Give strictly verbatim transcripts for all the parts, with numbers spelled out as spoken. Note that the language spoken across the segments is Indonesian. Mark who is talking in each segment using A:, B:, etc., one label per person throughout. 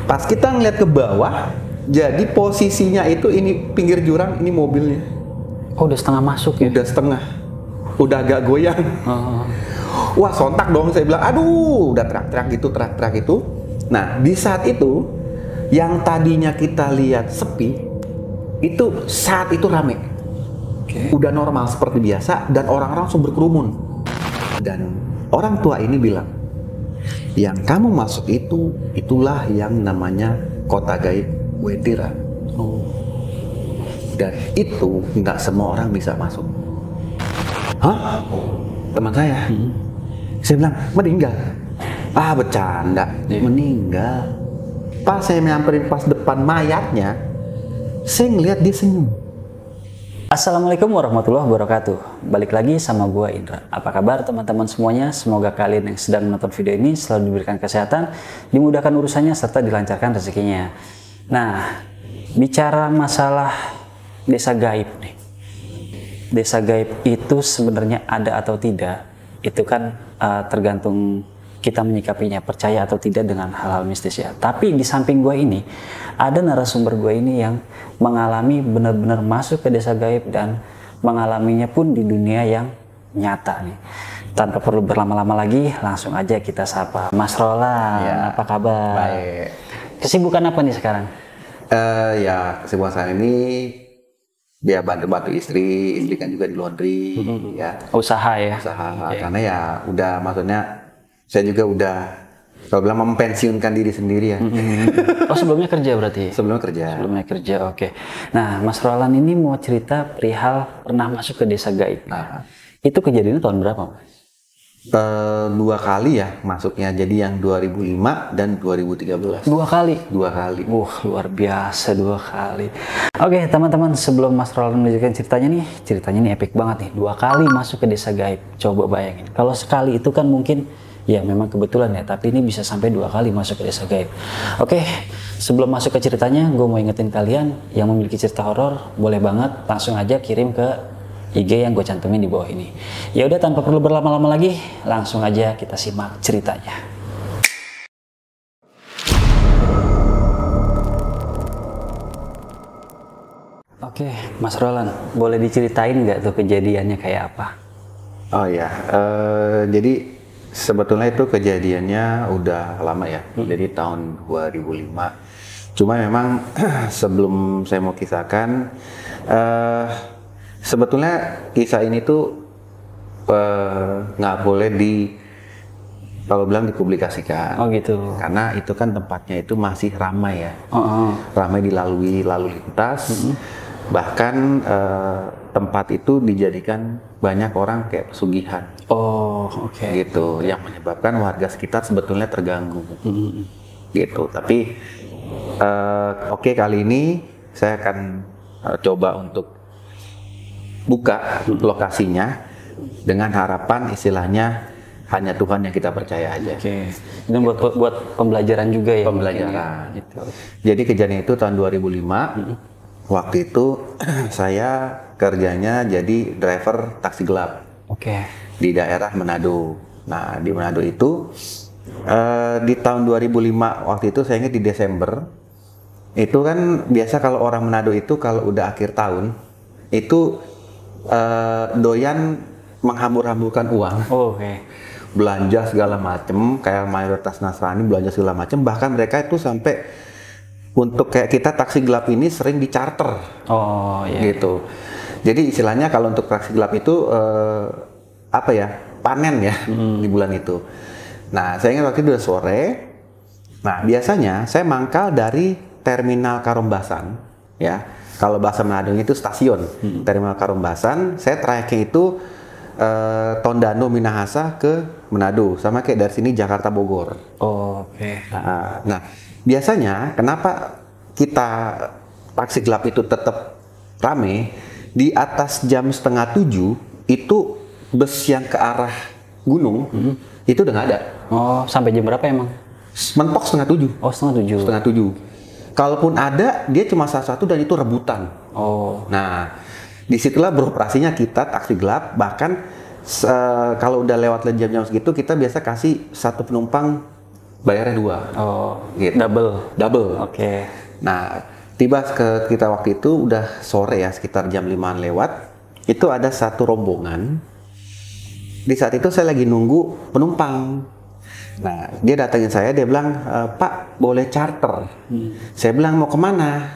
A: Pas kita ngeliat ke bawah, jadi posisinya itu ini pinggir jurang, ini mobilnya.
B: Oh, udah setengah masuk ya?
A: Udah setengah, udah agak goyang.
B: Oh.
A: Wah, sontak dong, saya bilang, aduh, udah teriak-teriak gitu, teriak-teriak itu. Nah, di saat itu, yang tadinya kita lihat sepi, itu saat itu rame.
B: Okay.
A: Udah normal seperti biasa, dan orang-orang langsung berkerumun. Dan orang tua ini bilang, yang kamu masuk itu, itulah yang namanya kota gaib Wetira.
B: Oh.
A: Dan itu nggak semua orang bisa masuk. Hah? Teman saya. Hmm. Saya bilang, meninggal. Ah, bercanda. Yeah. Meninggal. Pas saya nyamperin pas depan mayatnya, saya ngeliat dia senyum.
B: Assalamualaikum warahmatullahi wabarakatuh. Balik lagi sama gua Indra. Apa kabar teman-teman semuanya? Semoga kalian yang sedang menonton video ini selalu diberikan kesehatan, dimudahkan urusannya, serta dilancarkan rezekinya. Nah, bicara masalah desa gaib nih. Desa gaib itu sebenarnya ada atau tidak, itu kan uh, tergantung kita menyikapinya, percaya atau tidak dengan hal-hal mistis ya. Tapi di samping gue ini, ada narasumber gue ini yang mengalami benar-benar masuk ke desa gaib dan mengalaminya pun di dunia yang nyata nih. Tanpa perlu berlama-lama lagi, langsung aja kita sapa Mas Roland. Ya, apa kabar?
A: Baik.
B: Kesibukan apa nih sekarang?
A: Uh, ya, kesibukan saya ini dia bantu-bantu istri, istri kan juga di laundry, mm-hmm. ya.
B: Usaha ya?
A: Usaha, okay. Karena ya udah maksudnya saya juga udah kalau bilang mempensiunkan diri sendiri ya.
B: Mm-hmm. Oh, sebelumnya kerja berarti?
A: Sebelumnya kerja.
B: Sebelumnya kerja, oke. Okay. Nah, Mas Roland ini mau cerita perihal pernah masuk ke desa gaib.
A: Nah,
B: itu kejadiannya tahun berapa, Mas?
A: Uh, dua kali ya masuknya, jadi yang dua ribu lima dan dua ribu tiga belas.
B: Dua kali?
A: Dua kali.
B: Wah, luar biasa dua kali. Oke, teman-teman, sebelum Mas Roland menunjukkan ceritanya nih, ceritanya nih epic banget nih. Dua kali masuk ke desa gaib. Coba bayangin. Kalau sekali itu kan mungkin ya memang kebetulan ya, tapi ini bisa sampai dua kali masuk ke desa gaib. Oke, sebelum masuk ke ceritanya, gue mau ingetin kalian yang memiliki cerita horor, boleh banget langsung aja kirim ke I G yang gue cantumin di bawah ini. Ya udah, tanpa perlu berlama-lama lagi, langsung aja kita simak ceritanya. Oke, Mas Roland, boleh diceritain nggak tuh kejadiannya kayak apa?
A: Oh ya, uh, jadi sebetulnya itu kejadiannya udah lama ya, hmm. jadi tahun dua ribu lima. Cuma memang sebelum saya mau kisahkan, uh, sebetulnya kisah ini tuh nggak uh, boleh di, kalau bilang dipublikasikan.
B: Oh gitu.
A: Karena itu kan tempatnya itu masih ramai ya,
B: oh, oh.
A: ramai dilalui lalu lintas. Mm-hmm. Bahkan uh, tempat itu dijadikan banyak orang kayak pesugihan.
B: Oh, oke. Okay.
A: Gitu, okay. Yang menyebabkan warga sekitar sebetulnya terganggu. Mm-hmm. Gitu. Tapi uh, oke okay, kali ini saya akan uh, coba untuk buka lokasinya dengan harapan istilahnya hanya Tuhan yang kita percaya aja.
B: Oke. Dan buat gitu. buat pembelajaran juga ya.
A: Pembelajaran. Gitu. Jadi kejadian itu tahun dua ribu lima. Hmm. Waktu itu saya kerjanya jadi driver taksi gelap.
B: Oke.
A: Di daerah Manado. Nah, di Manado itu uh, di tahun dua ribu lima waktu itu saya ingat di Desember. Itu kan biasa kalau orang Manado itu kalau udah akhir tahun itu Uh, doyan menghambur-hamburkan uang,
B: oh, oke, okay.
A: belanja segala macem, kayak mayoritas Nasrani belanja segala macem, bahkan mereka itu sampai untuk kayak kita taksi gelap ini sering dicharter,
B: oh iya,
A: gitu. Jadi istilahnya kalau untuk taksi gelap itu uh, apa ya, panen ya hmm. di bulan itu. Nah, saya ingat waktu itu udah sore. Nah, biasanya saya mangkal dari terminal Karombasan, ya. Kalau bahasa Manado itu stasiun, hmm. terminal Karombasan, saya trayeknya itu eh, Tondano Minahasa ke Manado, sama kayak dari sini Jakarta Bogor.
B: Oh, oke. Okay.
A: Nah, nah, biasanya kenapa kita taksi gelap itu tetap rame, di atas jam setengah tujuh itu bus yang ke arah gunung hmm. itu udah nggak ada.
B: Oh, sampai jam berapa emang?
A: Mentok setengah tujuh.
B: Oh, setengah tujuh.
A: Setengah tujuh. Kalaupun ada, dia cuma satu-satu dan itu rebutan.
B: Oh.
A: Nah, disitulah beroperasinya kita taksi gelap. Bahkan uh, kalau udah lewat jam-jam segitu, kita biasa kasih satu penumpang bayarnya dua.
B: Oh,
A: gitu.
B: double.
A: Double.
B: Oke. Okay.
A: Nah, tiba ke kita waktu itu udah sore ya, sekitar jam limaan lewat. Itu ada satu rombongan. Di saat itu saya lagi nunggu penumpang. Nah, dia datangin saya, dia bilang, e, Pak, boleh charter? Hmm. Saya bilang, mau kemana?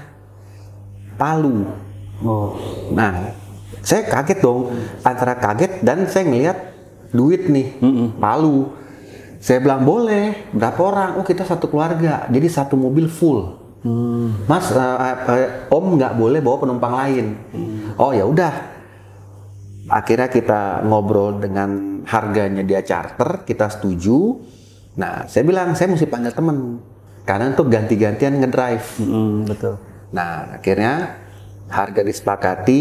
A: Palu.
B: Oh.
A: Nah, saya kaget dong. Antara kaget dan saya ngelihat duit nih, mm-mm. Palu. Saya bilang boleh, berapa orang? Oh kita satu keluarga, jadi satu mobil full. Hmm. Mas, uh, uh, Om nggak boleh bawa penumpang lain. Hmm. Oh ya udah. Akhirnya kita ngobrol dengan harganya dia charter, kita setuju. Nah, saya bilang saya mesti panggil temen, karena untuk ganti-gantian ngedrive.
B: Hmm, betul.
A: Nah, akhirnya harga disepakati.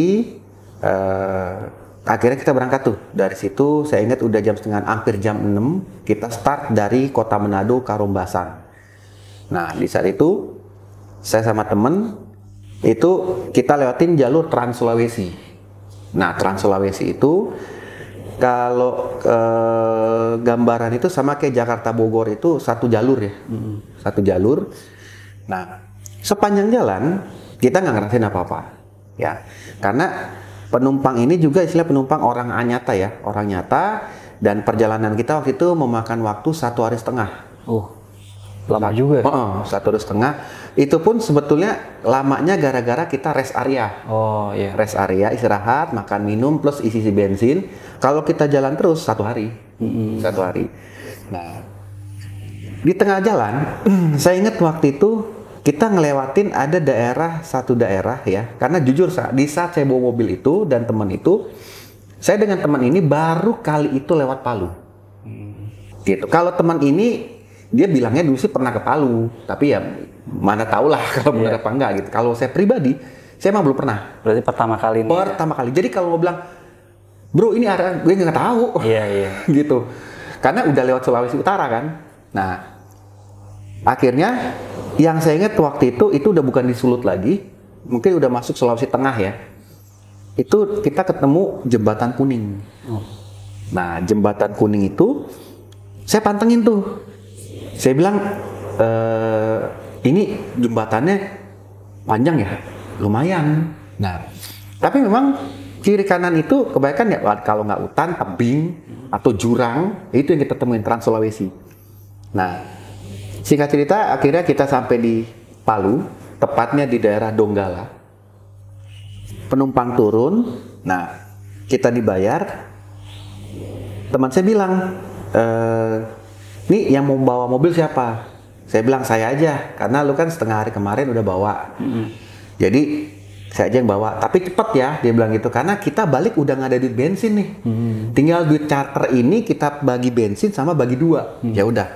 A: Uh, Akhirnya kita berangkat tuh. Dari situ saya ingat udah jam setengah, hampir jam enam. Kita start dari kota Manado ke Rombasan. Nah di saat itu saya sama temen itu kita lewatin jalur Trans Sulawesi. Nah Trans Sulawesi itu kalau eh, gambaran itu sama kayak Jakarta Bogor itu satu jalur ya. Mm-hmm. Satu jalur. Nah sepanjang jalan kita nggak ngerasain apa-apa. Ya karena penumpang ini juga istilah penumpang orang nyata ya, orang nyata, dan perjalanan kita waktu itu memakan waktu satu hari setengah.
B: Oh, lama juga.
A: Oh, oh, satu hari setengah. Itu pun sebetulnya lamanya gara-gara kita rest area.
B: Oh iya.
A: Rest area, istirahat, makan minum plus isi isi bensin. Kalau kita jalan terus satu hari, mm-hmm. satu hari. Nah, di tengah jalan, saya ingat waktu itu. Kita ngelewatin ada daerah, satu daerah ya, karena jujur di saat saya bawa mobil itu dan teman itu, saya dengan teman ini baru kali itu lewat Palu. Hmm. Gitu. Kalau teman ini, dia bilangnya dulu sih pernah ke Palu, tapi ya mana tahu lah kalau yeah. benar apa enggak gitu. Kalau saya pribadi, saya emang belum pernah.
B: Berarti pertama kali ini.
A: Pertama ya? kali. Jadi kalau mau bilang, bro ini area gue nggak tahu.
B: Iya yeah, iya. Yeah.
A: Gitu. Karena udah lewat Sulawesi Utara kan. Nah, akhirnya yang saya ingat waktu itu, itu udah bukan di Sulut lagi, mungkin udah masuk Sulawesi Tengah ya. Itu kita ketemu Jembatan Kuning. Oh. Nah, Jembatan Kuning itu, saya pantengin tuh. Saya bilang, e, ini jembatannya panjang ya? Lumayan. Nah, tapi memang kiri kanan itu kebanyakan ya, kalau nggak hutan, tebing, atau jurang, itu yang kita temuin, Trans Sulawesi. Nah, singkat cerita, akhirnya kita sampai di Palu, tepatnya di daerah Donggala. Penumpang turun, nah kita dibayar. Teman saya bilang, e, nih yang mau bawa mobil siapa? Saya bilang saya aja, karena lu kan setengah hari kemarin udah bawa. Mm-hmm. Jadi saya aja yang bawa. Tapi cepet ya, dia bilang gitu, karena kita balik udah nggak ada duit bensin nih. Mm-hmm. Tinggal duit charter ini kita bagi bensin sama bagi dua. Mm-hmm. Ya udah.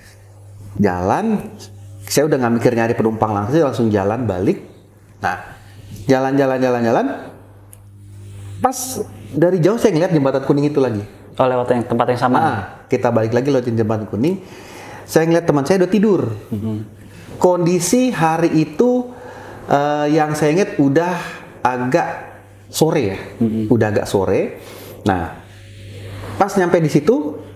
A: Jalan, saya udah nggak mikir nyari penumpang langsung, langsung jalan balik. Nah, jalan-jalan jalan-jalan, pas dari jauh saya ngeliat Jembatan Kuning itu lagi.
B: Oh, lewat yang tempat yang sama.
A: Nah, kita balik lagi lewatin Jembatan Kuning. Saya ngeliat teman saya udah tidur. Mm-hmm. Kondisi hari itu uh, yang saya ingat udah agak sore ya, mm-hmm. udah agak sore. Nah, pas nyampe di situ.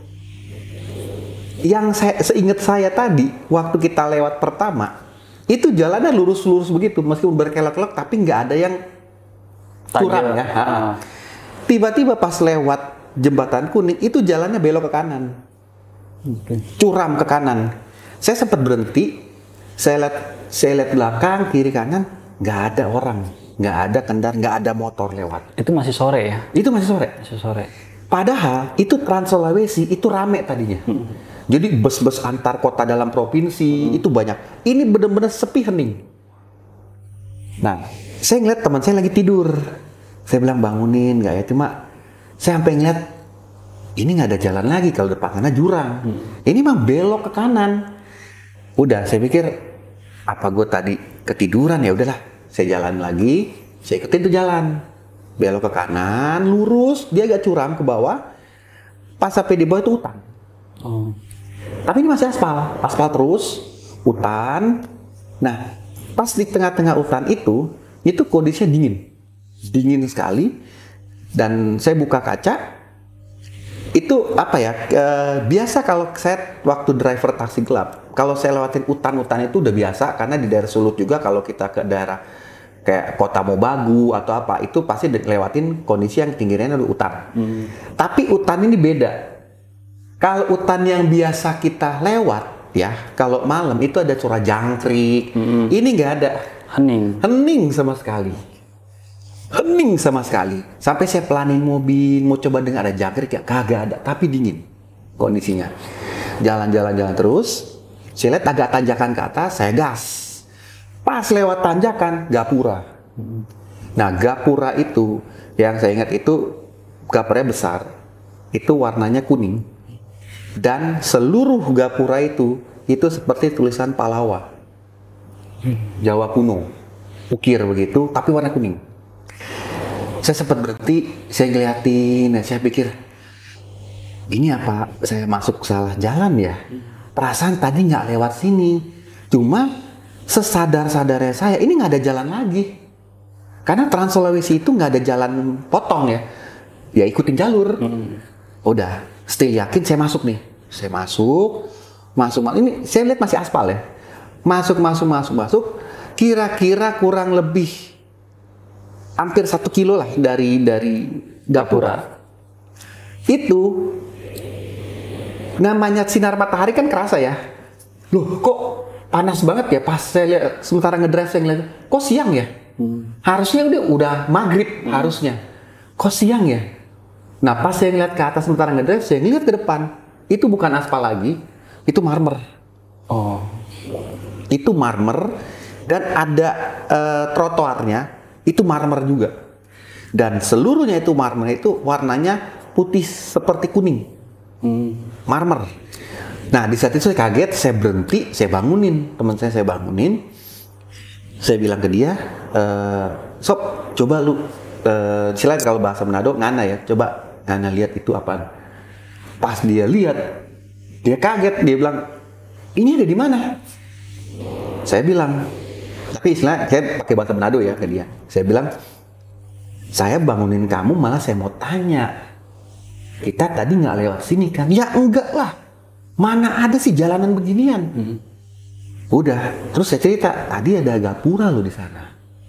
A: Yang saya seingat saya tadi waktu kita lewat pertama itu jalannya lurus-lurus begitu meskipun berkelok-kelok tapi nggak ada yang curam ya. Uh. Tiba-tiba pas lewat Jembatan Kuning itu jalannya belok ke kanan, okay. Curam ke kanan. Saya sempat berhenti, saya lihat saya lihat belakang kiri kanan nggak ada orang, nggak ada kendaraan, nggak ada motor lewat.
B: Itu masih sore ya?
A: Itu masih sore.
B: Masih sore.
A: Padahal itu Trans Sulawesi itu rame tadinya. Hmm. Jadi bus-bus antar kota dalam provinsi hmm. itu banyak. Ini benar-benar sepi hening. Nah, saya ngeliat teman saya lagi tidur. Saya bilang bangunin nggak ya? Cuma saya sampai ngeliat ini nggak ada jalan lagi kalau depan sana jurang. Hmm. Ini mah belok ke kanan. Udah, saya pikir apa gue tadi ketiduran ya udahlah. Saya jalan lagi. Saya ikutin tuh jalan. Belok ke kanan, lurus. Dia agak curam ke bawah. Pas sampai di bawah itu hutan. Oh. Tapi ini masih aspal, aspal terus, hutan. Nah, pas di tengah-tengah hutan itu, itu kondisinya dingin, dingin sekali. Dan saya buka kaca, Itu apa ya? E, biasa kalau saya waktu driver taksi gelap, kalau saya lewatin hutan-hutan itu udah biasa karena di daerah Sulut juga kalau kita ke daerah kayak Kota Mobagu atau apa itu pasti lewatin kondisi yang tingginya ada hutan. Hmm. Tapi hutan ini beda. Kalau hutan yang biasa kita lewat ya, kalau malam itu ada curah jangkrik. Hmm. Ini nggak ada.
B: Hening.
A: Hening sama sekali. Hening sama sekali. Sampai saya pelanin mobil, mau coba dengar ada jangkrik ya, kagak ada. Tapi dingin kondisinya. Jalan-jalan-jalan terus, saya lihat agak tanjakan ke atas, saya gas. Pas lewat tanjakan, gapura. Nah, gapura itu, yang saya ingat itu, gapuranya besar. Itu warnanya kuning. Dan seluruh gapura itu, itu seperti tulisan Palawa. Jawa kuno. Ukir begitu, tapi warna kuning. Saya sempat berhenti, saya ngeliatin, saya pikir, ini apa saya masuk salah jalan ya? Perasaan tadi nggak lewat sini. Cuma sesadar-sadarnya saya, ini nggak ada jalan lagi. Karena Trans Sulawesi itu nggak ada jalan potong ya. Ya ikutin jalur. Hmm. Udah, stay yakin saya masuk nih. Saya masuk, masuk, masuk. Ini saya lihat masih aspal ya. Masuk, masuk, masuk, masuk. Kira-kira kurang lebih hampir satu kilo lah dari dari gapura. Itu namanya sinar matahari kan kerasa ya. Loh kok panas banget ya pas saya lihat sementara ngedrive saya ngeliat, kok siang ya? Hmm. Harusnya udah udah maghrib hmm. harusnya. Kok siang ya? Nah pas saya ngeliat ke atas sementara ngedrive saya ngeliat ke depan. Itu bukan aspal lagi, itu marmer.
B: Oh.
A: Itu marmer dan ada uh, trotoarnya. Itu marmer juga. Dan seluruhnya itu marmer itu warnanya putih seperti kuning. Hmm. Marmer. Nah, di saat itu saya kaget, saya berhenti, saya bangunin. Teman saya saya bangunin. Saya bilang ke dia, e, "Sob, coba lu e, selain kalau bahasa Manado ngana ya, coba ngana lihat itu apaan." Pas dia lihat, dia kaget, dia bilang, "Ini ada di mana?" Saya bilang, tapi istilah saya pakai bahasa Manado ya ke dia. Saya bilang, saya bangunin kamu malah saya mau tanya. Kita tadi nggak lewat sini kan? Ya enggak lah. Mana ada sih jalanan beginian? Hmm. Udah. Terus saya cerita, tadi ada gapura loh di sana.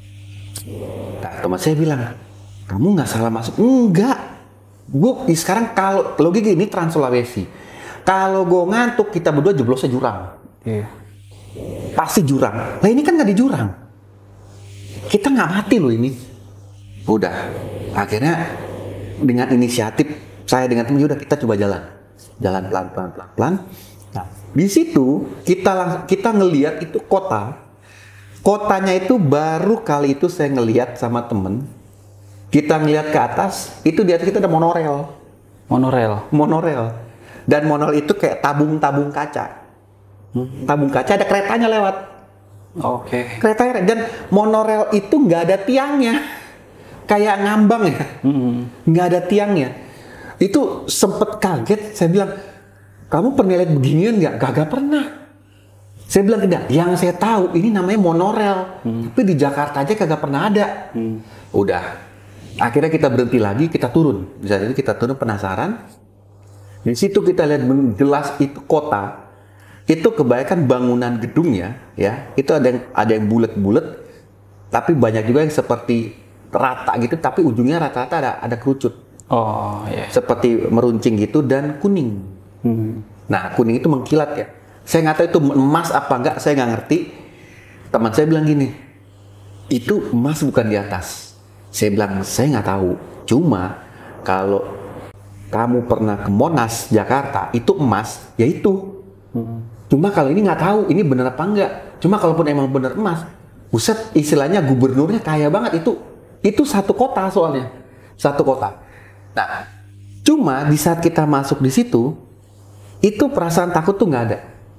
A: Nah, teman saya bilang, kamu nggak salah masuk? Enggak. Gue sekarang kalau logika ini Trans Sulawesi. Kalau gue ngantuk kita berdua jeblosnya jurang. Iya. Yeah. Pasti jurang. Nah ini kan nggak di jurang. Kita nggak mati loh ini. Udah. Akhirnya dengan inisiatif saya dengan temen udah kita coba jalan. Jalan pelan-pelan pelan-pelan. Nah, di situ kita langsung kita ngelihat itu kota. Kotanya itu baru kali itu saya ngelihat sama temen. Kita ngelihat ke atas, itu di atas kita ada monorel.
B: Monorel.
A: Monorel. Dan monorel itu kayak tabung-tabung kaca. Hmm. Tabung kaca ada keretanya lewat.
B: Oke. Okay.
A: Keretanya dan monorel itu nggak ada tiangnya, kayak ngambang ya, nggak hmm. ada tiangnya. Itu sempet kaget. Saya bilang, kamu pernah lihat beginian nggak? Gak pernah. Saya bilang tidak. Yang saya tahu ini namanya monorel, hmm. tapi di Jakarta aja kagak pernah ada. Hmm. Udah. Akhirnya kita berhenti lagi, kita turun. Di saat itu kita turun penasaran. Di situ kita lihat jelas itu kota. Itu kebanyakan bangunan gedungnya, ya, itu ada yang ada yang bulat-bulat, tapi banyak juga yang seperti rata gitu, tapi ujungnya rata-rata ada ada kerucut.
B: Oh, iya.
A: Seperti meruncing gitu dan kuning. Hmm. Nah, kuning itu mengkilat ya. Saya nggak tahu itu emas apa enggak, saya nggak ngerti. Teman saya bilang gini, itu emas bukan di atas. Saya bilang saya nggak tahu. Cuma kalau kamu pernah ke Monas, Jakarta, itu emas, ya itu. Hmm. Cuma kalau ini nggak tahu, ini bener apa enggak. Cuma kalaupun emang bener emas, buset, istilahnya gubernurnya kaya banget itu. Itu satu kota soalnya, satu kota. Nah, cuma di saat kita masuk di situ, itu perasaan takut tuh nggak ada.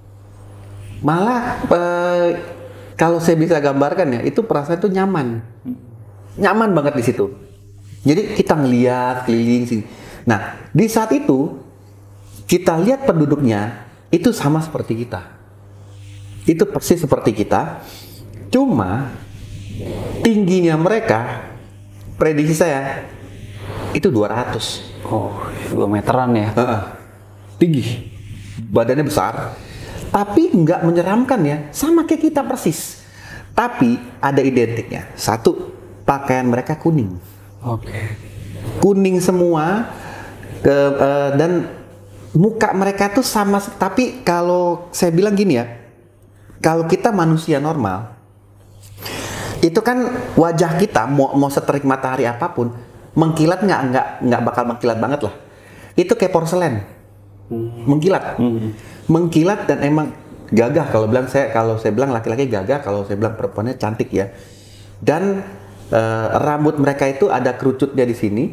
A: Malah eh, kalau saya bisa gambarkan ya, itu perasaan tuh nyaman, nyaman banget di situ. Jadi kita ngeliat keliling sini. Nah, di saat itu kita lihat penduduknya. Itu sama seperti kita. Itu persis seperti kita. Cuma tingginya mereka, prediksi saya, itu dua ratus.
B: Oh, dua meteran ya?
A: Uh, tinggi, badannya besar, tapi nggak menyeramkan ya, sama kayak kita persis. Tapi ada identiknya. Satu, pakaian mereka kuning.
B: Oke. Okay.
A: Kuning semua, ke, uh, dan muka mereka tuh sama. Tapi kalau saya bilang gini ya, kalau kita manusia normal, itu kan wajah kita mau mau seterik matahari apapun, mengkilat nggak nggak nggak bakal mengkilat banget lah. Itu kayak porselen, hmm. mengkilat, hmm. mengkilat dan emang gagah. Kalau bilang saya kalau saya bilang laki-laki gagah, kalau saya bilang perempuannya cantik ya. Dan uh, rambut mereka itu ada kerucutnya di sini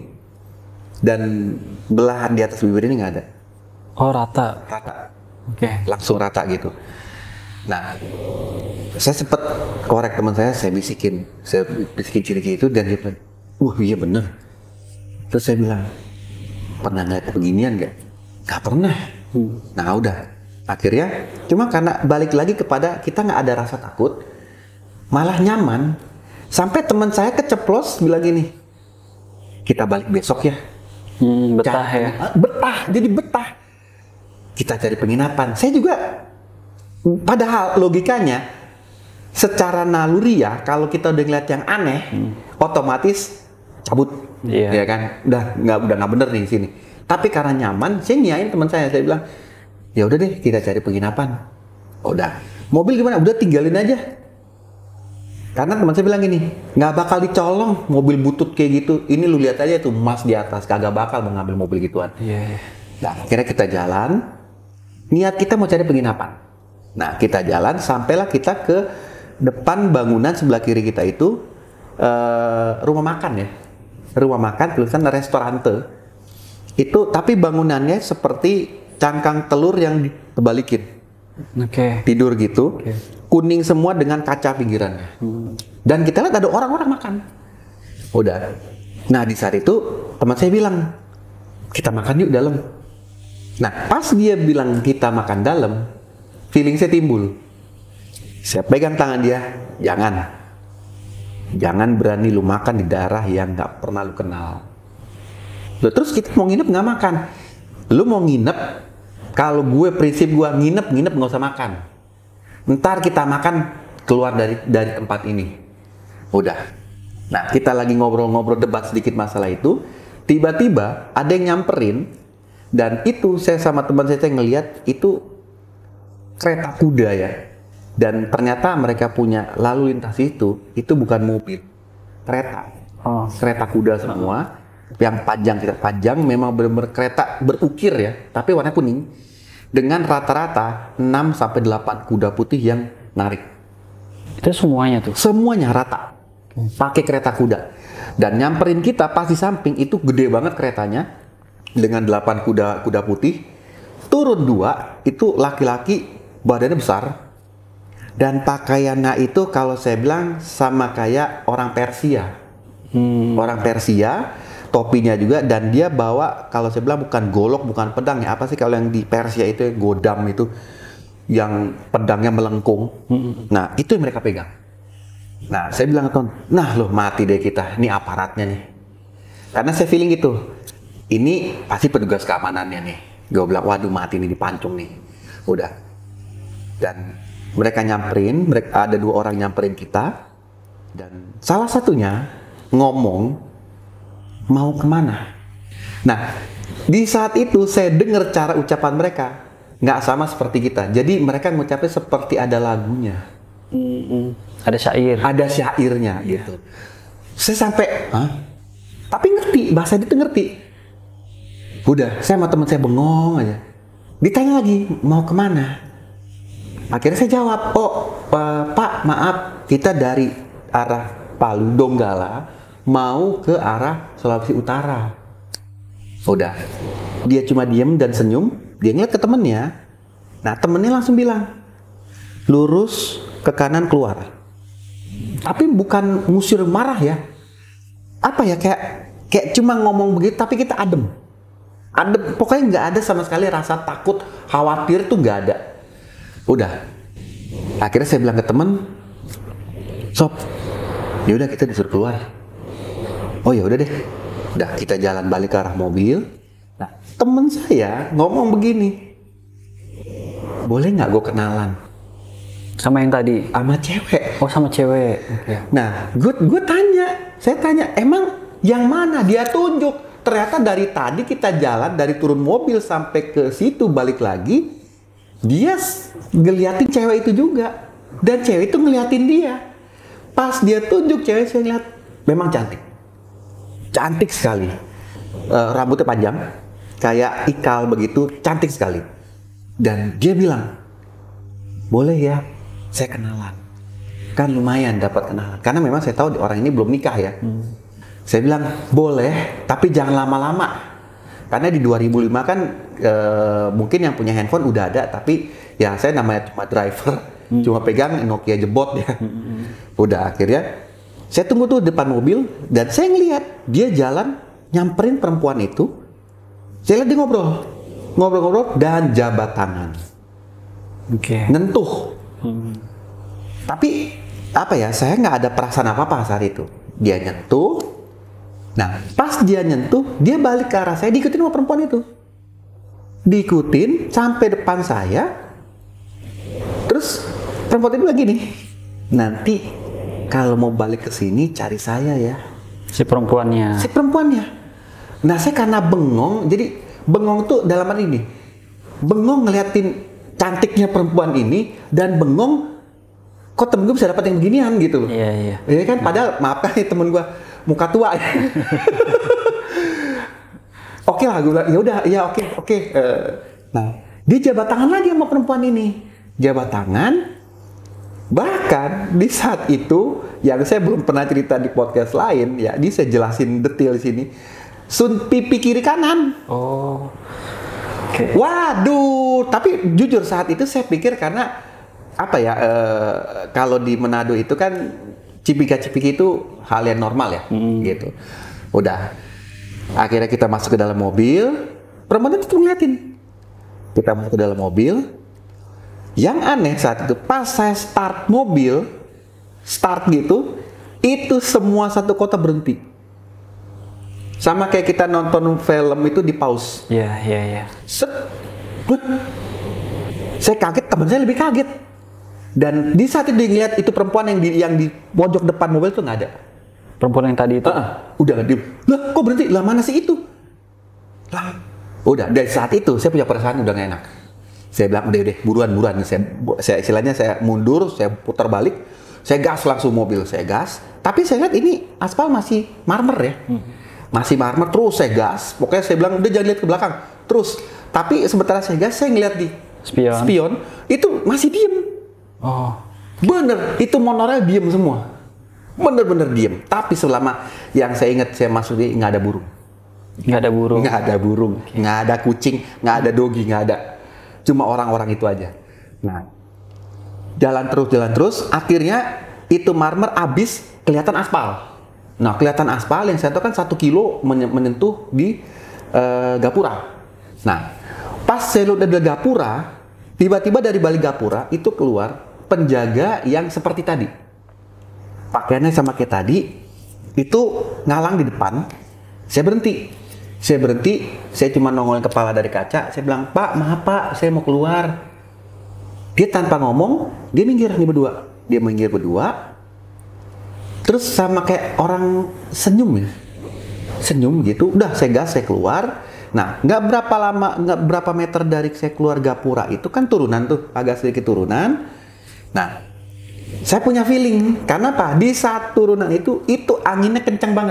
A: dan belahan di atas bibir ini nggak ada.
B: Oh, rata.
A: Rata.
B: Oke. Okay.
A: Langsung rata gitu. Nah, saya sempat korek teman saya, saya bisikin, saya bisikin ciri-ciri itu dan dia bilang, wah iya bener. Terus saya bilang, pernah ngeliat beginian nggak? Nggak pernah. Hmm. Nah udah, akhirnya cuma karena balik lagi kepada kita nggak ada rasa takut, malah nyaman. Sampai teman saya keceplos bilang gini, kita balik besok ya.
B: Hmm, betah
A: Cari,
B: ya?
A: Betah, jadi betah. Kita cari penginapan. Saya juga, padahal logikanya, secara naluri ya, kalau kita udah ngeliat yang aneh, hmm. otomatis cabut, yeah. ya kan? Udah nggak udah nggak bener nih di sini. Tapi karena nyaman, saya nyain teman saya, saya bilang, ya udah deh kita cari penginapan. Udah, mobil gimana? Udah tinggalin aja. Karena teman saya bilang gini, nggak bakal dicolong mobil butut kayak gitu. Ini lu lihat aja tuh emas di atas, kagak bakal mengambil mobil gituan.
B: Yeah.
A: Nah, akhirnya kita jalan. Niat kita mau cari penginapan. Nah, kita jalan sampailah kita ke depan bangunan sebelah kiri kita itu uh, rumah makan ya. Rumah makan tulisan restorante. Itu tapi bangunannya seperti cangkang telur yang dibalikin.
B: Oke. Okay.
A: Tidur gitu.
B: Okay.
A: Kuning semua dengan kaca pinggirannya. Hmm. Dan kita lihat ada orang-orang makan. Udah. Nah, di saat itu teman saya bilang, "Kita makan yuk dalam." Nah, pas dia bilang kita makan dalam, feeling saya timbul. Saya pegang tangan dia, jangan. Jangan berani lu makan di daerah yang nggak pernah lu kenal. Loh, terus kita mau nginep nggak makan. Lu mau nginep, kalau gue prinsip gue nginep, nginep nggak usah makan. Ntar kita makan keluar dari dari tempat ini. Udah. Nah, kita lagi ngobrol-ngobrol debat sedikit masalah itu. Tiba-tiba ada yang nyamperin. Dan itu saya sama teman saya, saya ngelihat itu kereta kuda ya. Dan ternyata mereka punya lalu lintas itu, itu bukan mobil, kereta. Oh. Kereta kuda semua, oh. yang panjang, kita panjang, memang benar-benar kereta berukir ya, tapi warna kuning. Dengan rata-rata enam sampai delapan kuda putih yang narik.
B: Itu semuanya tuh?
A: Semuanya rata, pakai kereta kuda. Dan nyamperin kita pas di samping, itu gede banget keretanya. Dengan delapan kuda kuda putih, turun dua, itu laki-laki badannya besar. Dan pakaiannya itu kalau saya bilang sama kayak orang Persia. Hmm. Orang Persia, topinya juga, dan dia bawa, kalau saya bilang bukan golok, bukan pedang ya, apa sih kalau yang di Persia itu godam itu, yang pedangnya melengkung. Hmm. Nah, itu yang mereka pegang. Nah, saya bilang ke Ton, nah loh mati deh kita, ini aparatnya nih. Karena saya feeling gitu, ini pasti petugas keamanannya nih. Gue bilang, waduh mati nih, dipancung nih. Udah. Dan mereka nyamperin, mereka ada dua orang nyamperin kita. Dan salah satunya ngomong, mau kemana? Nah, di saat itu saya dengar cara ucapan mereka. Nggak sama seperti kita. Jadi mereka ngucapnya seperti ada lagunya.
B: Mm-hmm. Ada syair.
A: Ada syairnya yeah. gitu. Saya sampai, hah? Tapi ngerti, bahasa itu ngerti. Udah, saya sama teman saya bengong aja. Ditanya lagi, mau kemana? Akhirnya saya jawab, oh uh, Pak, maaf, kita dari arah Palu, Donggala, mau ke arah Sulawesi Utara. Udah, dia cuma diem dan senyum, dia ngeliat ke temennya. Nah, temennya langsung bilang, lurus ke kanan keluar. Tapi bukan ngusir marah ya. Apa ya, kayak kayak cuma ngomong begitu, tapi kita adem. Adem, pokoknya nggak ada sama sekali rasa takut, khawatir tuh nggak ada. Udah, akhirnya saya bilang ke temen, sob, yaudah kita disuruh keluar. Oh ya udah deh, udah kita jalan balik ke arah mobil. temen saya ngomong begini, boleh nggak gue kenalan?
B: Sama yang tadi?
A: Sama cewek.
B: Oh, sama cewek. Okay.
A: Nah, gue gue tanya, saya tanya, emang yang mana? Dia tunjuk. Ternyata dari tadi kita jalan, dari turun mobil sampai ke situ balik lagi, dia ngeliatin cewek itu juga. Dan cewek itu ngeliatin dia. Pas dia tunjuk cewek, saya lihat memang cantik. Cantik sekali. Uh, rambutnya panjang, kayak ikal begitu, cantik sekali. Dan dia bilang, boleh ya, saya kenalan. Kan lumayan dapat kenalan. Karena memang saya tahu orang ini belum nikah ya. Hmm. Saya bilang, boleh, tapi jangan lama-lama. Karena di dua ribu lima kan e, mungkin yang punya handphone udah ada, tapi ya saya namanya cuma driver, hmm. cuma pegang Nokia jebot ya. Hmm. Udah akhirnya saya tunggu tuh depan mobil dan saya ngelihat dia jalan nyamperin perempuan itu. Saya lihat dia ngobrol, ngobrol-ngobrol dan jabat tangan.
B: Oke. Okay.
A: Nentuh. Hmm. Tapi apa ya, saya nggak ada perasaan apa-apa saat itu. Dia nyentuh. Nah, pas dia nyentuh, dia balik ke arah saya, diikutin sama perempuan itu. Diikutin sampai depan saya. Terus perempuan itu lagi nih, nanti kalau mau balik ke sini cari saya ya.
B: Si perempuannya.
A: Si perempuannya. Nah, saya karena bengong, jadi bengong tuh dalam arti ini. Bengong ngeliatin cantiknya perempuan ini dan bengong, kok temen gue bisa dapat yang beginian gitu loh.
B: Iya, iya.
A: Iya kan, padahal maaf kan temen gue muka tua ya. Oke lah, gue bilang, ya udah, ya oke, oke. Uh, nah, dia jabat tangan lagi sama perempuan ini. Jabat tangan, bahkan di saat itu, yang saya belum pernah cerita di podcast lain, ya, ini saya jelasin detail di sini. Sun pipi kiri kanan.
B: Oh. Okay.
A: Waduh, tapi jujur saat itu saya pikir karena apa ya, uh, kalau di Manado itu kan cipika-cipiki itu hal yang normal ya, hmm. gitu. Udah, akhirnya kita masuk ke dalam mobil, perempuan itu ngeliatin. Kita masuk ke dalam mobil. Yang aneh saat itu, pas saya start mobil, start gitu, itu semua satu kota berhenti. Sama kayak kita nonton film itu di pause.
B: Iya, iya, iya.
A: Set, but. Saya kaget, teman saya lebih kaget. Dan di saat itu dia ngeliat itu perempuan yang di yang di pojok depan mobil itu nggak ada.
B: Perempuan yang tadi itu?
A: Uh-uh. Udah dia, lah kok berhenti? Lah mana sih itu? Lah, udah dari saat itu saya punya perasaan udah nggak enak. Saya bilang udah deh, buruan buruan. Saya, saya istilahnya saya mundur, saya putar balik, saya gas langsung mobil, saya gas. Tapi saya lihat ini aspal masih marmer ya, hmm. masih marmer terus saya gas. Pokoknya saya bilang udah jangan lihat ke belakang terus. Tapi sementara saya gas, saya ngeliat di
B: spion,
A: spion itu masih diem.
B: Oh,
A: bener, itu motornya diem semua, bener-bener diem. Tapi selama yang saya ingat saya masuk di nggak ada burung,
B: nggak ada burung,
A: nggak ada burung, okay. nggak ada kucing, nggak ada dogi, nggak ada, cuma orang-orang itu aja. Nah, jalan terus, jalan terus, akhirnya itu marmer abis kelihatan aspal. Nah, kelihatan aspal yang saya tahu kan satu kilo menyentuh di uh, gapura. Nah, pas saya lihat dari gapura, tiba-tiba dari balik gapura itu keluar penjaga yang seperti tadi, pakaiannya sama kayak tadi, itu ngalang di depan. Saya berhenti, saya berhenti, saya cuma nongolin kepala dari kaca. Saya bilang, Pak, maaf Pak, saya mau keluar. Dia tanpa ngomong, dia minggir nih berdua, dia minggir berdua, terus sama kayak orang senyum ya, senyum gitu. Udah saya gas, saya keluar. Nah, nggak berapa lama, nggak berapa meter dari saya keluar gapura itu kan turunan tuh, agak sedikit turunan. Nah, saya punya feeling, karena apa? Di saat turunan itu, itu anginnya kencang banget.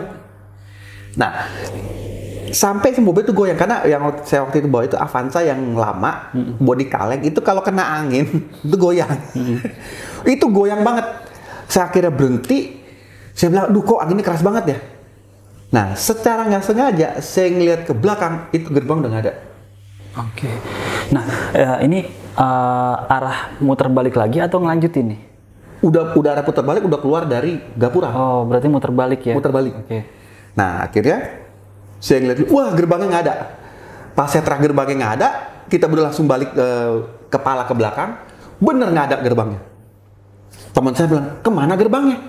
A: Nah, sampai mobil itu goyang, karena yang saya waktu itu bawa itu Avanza yang lama, hmm. bodi kaleng, itu kalau kena angin, itu goyang. Hmm. Itu goyang banget. Saya akhirnya berhenti, saya bilang, duh kok anginnya keras banget ya? Nah, secara nggak sengaja, saya ngeliat ke belakang, itu gerbang udah nggak ada.
B: Oke. Okay. Nah, uh, ini uh, arah muter balik lagi atau ngelanjutin nih?
A: Udah, udah arah putar balik, udah keluar dari gapura.
B: Oh, berarti muter balik ya?
A: Muter balik.
B: Oke. Okay.
A: Nah, akhirnya saya ngeliat, wah gerbangnya nggak ada. Pas saya terang gerbangnya nggak ada, kita berdua langsung balik uh, kepala ke belakang, bener nggak ada gerbangnya. Teman saya bilang, kemana gerbangnya?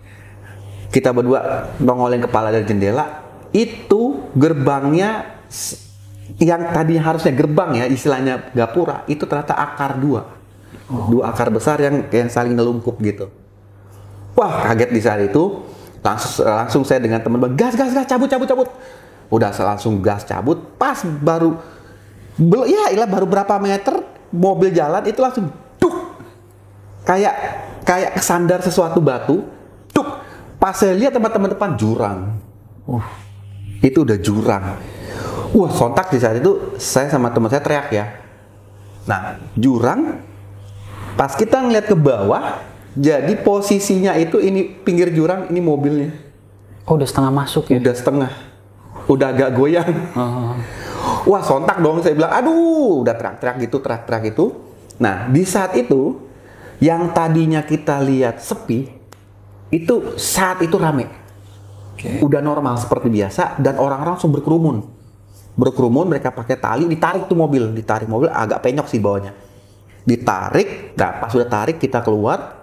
A: Kita berdua nongolin kepala dari jendela, itu gerbangnya yang tadi harusnya gerbang ya, istilahnya gapura, itu ternyata akar dua. Oh. Dua akar besar yang yang saling nelungkup gitu. Wah, kaget di saat itu. Langsung, langsung saya dengan teman bilang, gas, gas, gas, cabut, cabut, cabut. Udah langsung gas cabut. Pas baru, bel, ya ilah baru berapa meter mobil jalan itu langsung duk. Kayak kayak kesandar sesuatu batu. Duk. Pas saya lihat teman-teman depan jurang. Uh, itu udah jurang. Wah, sontak di saat itu saya sama teman saya teriak ya. Nah, jurang. Pas kita ngeliat ke bawah, jadi posisinya itu ini pinggir jurang, ini mobilnya.
B: Oh, udah setengah masuk ya?
A: Udah setengah. Udah agak goyang. Uh-huh. Wah, sontak dong. Saya bilang, aduh, udah teriak-teriak gitu, teriak-teriak gitu. Nah, di saat itu, yang tadinya kita lihat sepi, itu saat itu rame. Okay. Udah normal seperti biasa, dan orang-orang langsung berkerumun. Berkerumun, mereka pakai tali, ditarik tuh mobil. Ditarik mobil, agak penyok sih bawahnya. Ditarik, nah pas udah tarik kita keluar,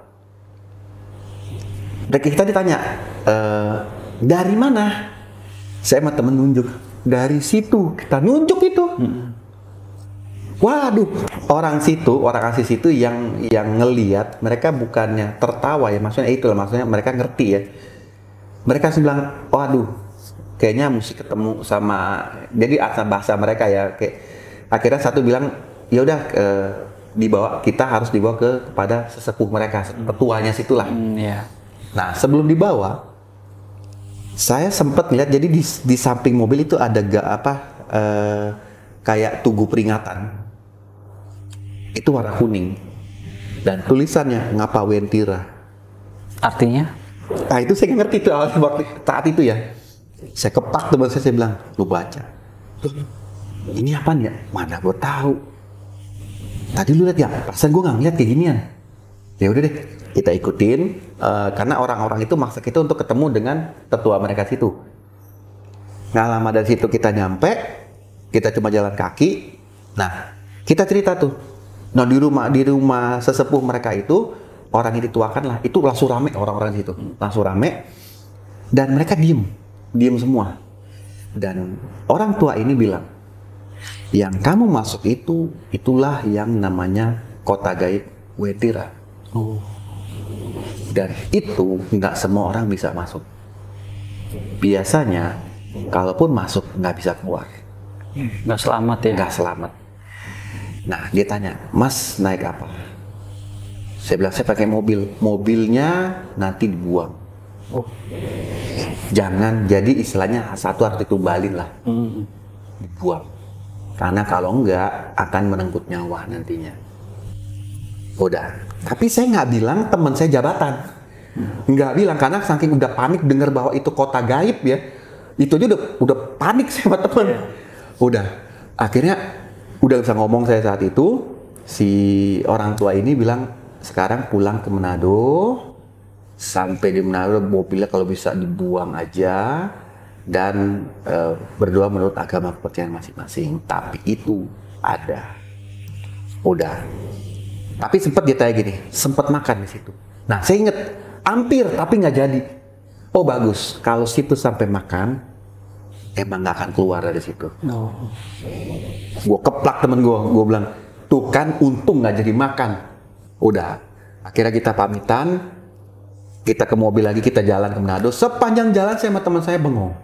A: kita ditanya, e, dari mana? Saya sama temen nunjuk, dari situ, kita nunjuk itu. Hmm. Waduh, orang situ, orang asli situ yang yang ngelihat, mereka bukannya tertawa ya, maksudnya itu lah, maksudnya mereka ngerti ya. Mereka bilang, waduh, kayaknya mesti ketemu sama, jadi asal bahasa mereka ya, kayak akhirnya satu bilang, ya udah. E, dibawa, kita harus dibawa ke kepada sesepuh mereka, petuanya situlah. Mm, yeah. Nah, sebelum dibawa, saya sempat lihat, jadi di, di samping mobil itu ada gak apa, eh, kayak tugu peringatan. Itu warna kuning. Dan tulisannya, Ngapa Wentira.
B: Artinya?
A: Nah, itu saya ngerti tuh waktu saat itu ya. Saya kepak teman saya, saya bilang, lu baca. Ini apaan ya? Mana gue tahu. Tadi lu lihat ya, perasaan gue nggak ngeliat kayak ginian. Ya udah deh, kita ikutin uh, karena orang-orang itu maksa kita untuk ketemu dengan tetua mereka situ. Nggak lama dari situ kita nyampe, kita cuma jalan kaki. Nah, kita cerita tuh. Nah di rumah di rumah sesepuh mereka itu orang yang dituakan lah, itu langsung rame orang-orang situ, langsung rame. Dan mereka diem, diem semua. Dan orang tua ini bilang, yang kamu masuk itu, itulah yang namanya kota gaib Wentira. Oh. Dan itu nggak semua orang bisa masuk. Biasanya, kalaupun masuk nggak bisa keluar.
B: Nggak selamat ya?
A: Nggak selamat. Nah, dia tanya, Mas naik apa? Saya bilang, saya pakai mobil. Mobilnya nanti dibuang. Oh. Jangan, jadi istilahnya satu harus ditumbalin lah. Mm. Dibuang. Karena kalau enggak akan merenggut nyawa nantinya. Udah. Tapi saya nggak bilang teman saya jabatan. Nggak bilang karena saking udah panik dengar bahwa itu kota gaib ya. Itu aja udah udah panik sama teman. Udah. Akhirnya udah bisa ngomong saya saat itu. Si orang tua ini bilang sekarang pulang ke Manado. Sampai di Manado mobilnya kalau bisa dibuang aja. Dan e, berdoa menurut agama kepercayaan masing-masing. Tapi itu ada. Udah. Tapi sempat dia tanya gini, sempat makan di situ. Nah, saya inget, hampir tapi nggak jadi. Oh bagus, kalau situ sampai makan, emang nggak akan keluar dari situ. No. Gue keplak temen gue, gue bilang, tuh kan untung nggak jadi makan. Udah. Akhirnya kita pamitan, kita ke mobil lagi, kita jalan ke Manado. Sepanjang jalan saya sama teman saya bengong.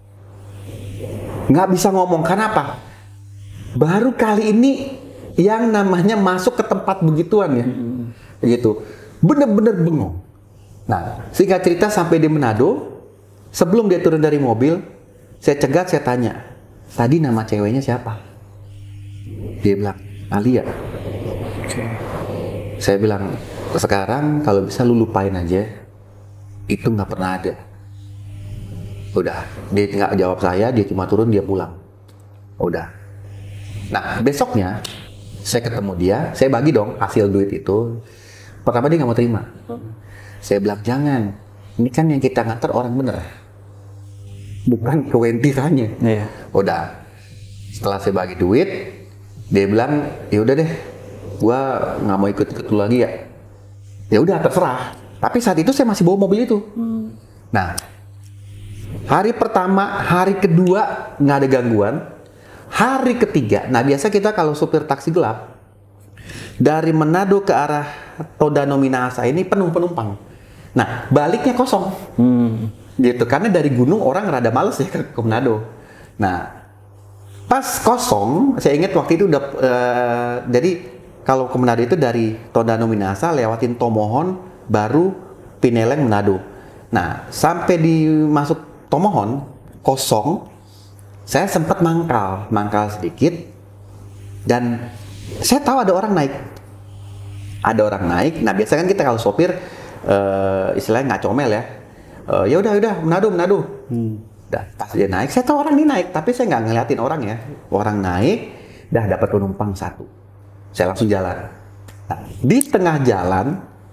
A: Nggak bisa ngomong, kenapa? Baru kali ini yang namanya masuk ke tempat begituan ya, mm-hmm. gitu, bener-bener bengong. Nah, singkat cerita sampai di Manado, sebelum dia turun dari mobil, saya cegat, saya tanya, tadi nama ceweknya siapa? Dia bilang, Alia. Okay. Saya bilang, sekarang kalau bisa lu lupain aja, itu nggak pernah ada. Udah, dia nggak jawab saya, dia cuma turun, dia pulang. Udah. Nah, besoknya saya ketemu dia, saya bagi dong hasil duit itu. Pertama dia nggak mau terima. Saya bilang jangan, ini kan yang kita nganter orang bener, bukan ke Wentiranya. Iya. Udah. Setelah saya bagi duit, dia bilang, ya udah deh, gua nggak mau ikut-ikut lu lagi ya. Ya udah terserah. Tapi saat itu saya masih bawa mobil itu. Hmm. Nah. Hari pertama, hari kedua nggak ada gangguan. Hari ketiga, nah biasa kita kalau supir taksi gelap dari Manado ke arah Tondano Minahasa ini penuh penumpang. Nah baliknya kosong, hmm. gitu. Karena dari gunung orang rada males ya ke, ke Manado. Nah pas kosong, saya ingat waktu itu udah, uh, jadi kalau ke Manado itu dari Tondano Minahasa lewatin Tomohon, baru Pineleng Manado. Nah sampai di masuk Tomohon kosong, saya sempat mangkal, mangkal sedikit, dan saya tahu ada orang naik, ada orang naik. Nah biasanya kan kita kalau sopir, uh, istilahnya nggak comel ya, uh, ya udah udah Manado Manado. Hmm. Dah pas dia naik, saya tahu orang ini naik, tapi saya nggak ngeliatin orang ya. Orang naik, dah dapat penumpang satu, saya langsung jalan. Nah, di tengah jalan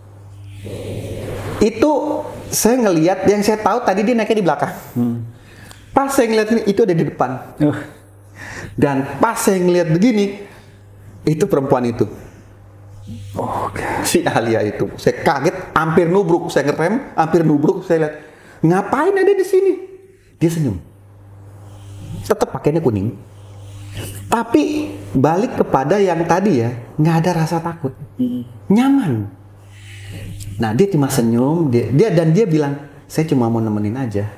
A: itu saya ngelihat, yang saya tahu tadi dia naiknya di belakang. Hmm. Pas saya ngeliat ini, itu ada di depan. Uh. Dan pas saya ngeliat begini, itu perempuan itu. Oh, okay. Si Alia itu. Saya kaget, hampir nubruk. Saya ngerem, hampir nubruk. Saya lihat, ngapain ada di sini? Dia senyum. Tetap pakainya kuning. Tapi balik kepada yang tadi ya, nggak ada rasa takut. Hmm. Nyaman. Nah, dia cuma senyum. Dia, dia dan dia bilang, saya cuma mau nemenin aja.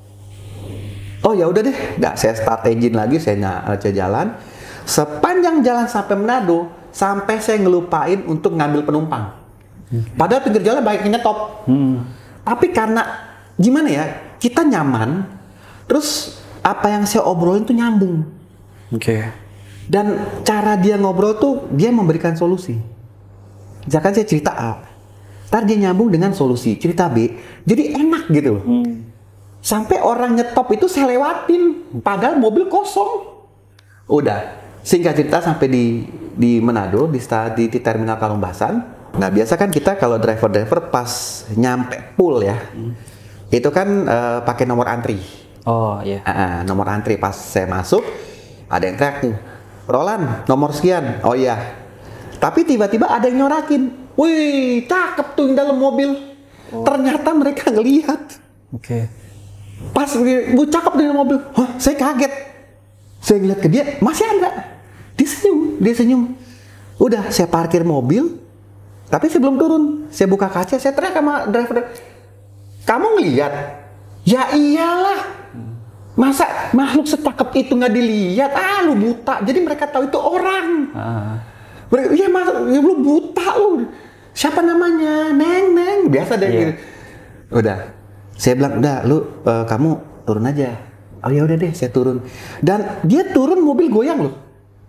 A: Oh ya udah deh, nggak, saya start engine lagi, saya nyala jalan. Sepanjang jalan sampai Manado, sampai saya ngelupain untuk ngambil penumpang. Padahal pinggir jalan baiknya top. Hmm. Tapi karena gimana ya, kita nyaman, terus apa yang saya obrolin tuh nyambung. Oke. Okay. Dan cara dia ngobrol tuh dia memberikan solusi. Misalkan saya cerita A, ntar dia nyambung dengan solusi cerita B, jadi enak gitu loh. Hmm. Sampai orang nyetop itu saya lewatin, padahal mobil kosong. Udah, singkat cerita sampai di di Manado, di, di, di terminal Kalumbasan. Nah biasa kan kita kalau driver-driver pas nyampe pool ya, hmm. itu kan uh, pakai nomor antri. Oh iya. Yeah. Uh, nomor antri pas saya masuk, ada yang teriak tuh, Roland nomor sekian. Oh iya. Tapi tiba-tiba ada yang nyorakin, wih cakep tuh yang dalam mobil. Oh. Ternyata mereka ngelihat. Oke. Okay. Pas bu cakep di mobil, hah, saya kaget. Saya ngeliat ke dia, masih ada. Dia senyum, dia senyum. Udah, saya parkir mobil, tapi saya belum turun. Saya buka kaca, saya teriak sama driver, kamu ngeliat? Ya iyalah. Masa makhluk secakep itu nggak dilihat? Ah, lu buta. Jadi mereka tahu itu orang. Ah. Mereka, iya mas, ya, lu buta lu. Siapa namanya? Neng, Neng. Biasa deh. Yeah. Gitu. Udah. Saya bilang, udah, lu uh, kamu turun aja. Oh ya udah deh, saya turun. Dan dia turun mobil goyang loh.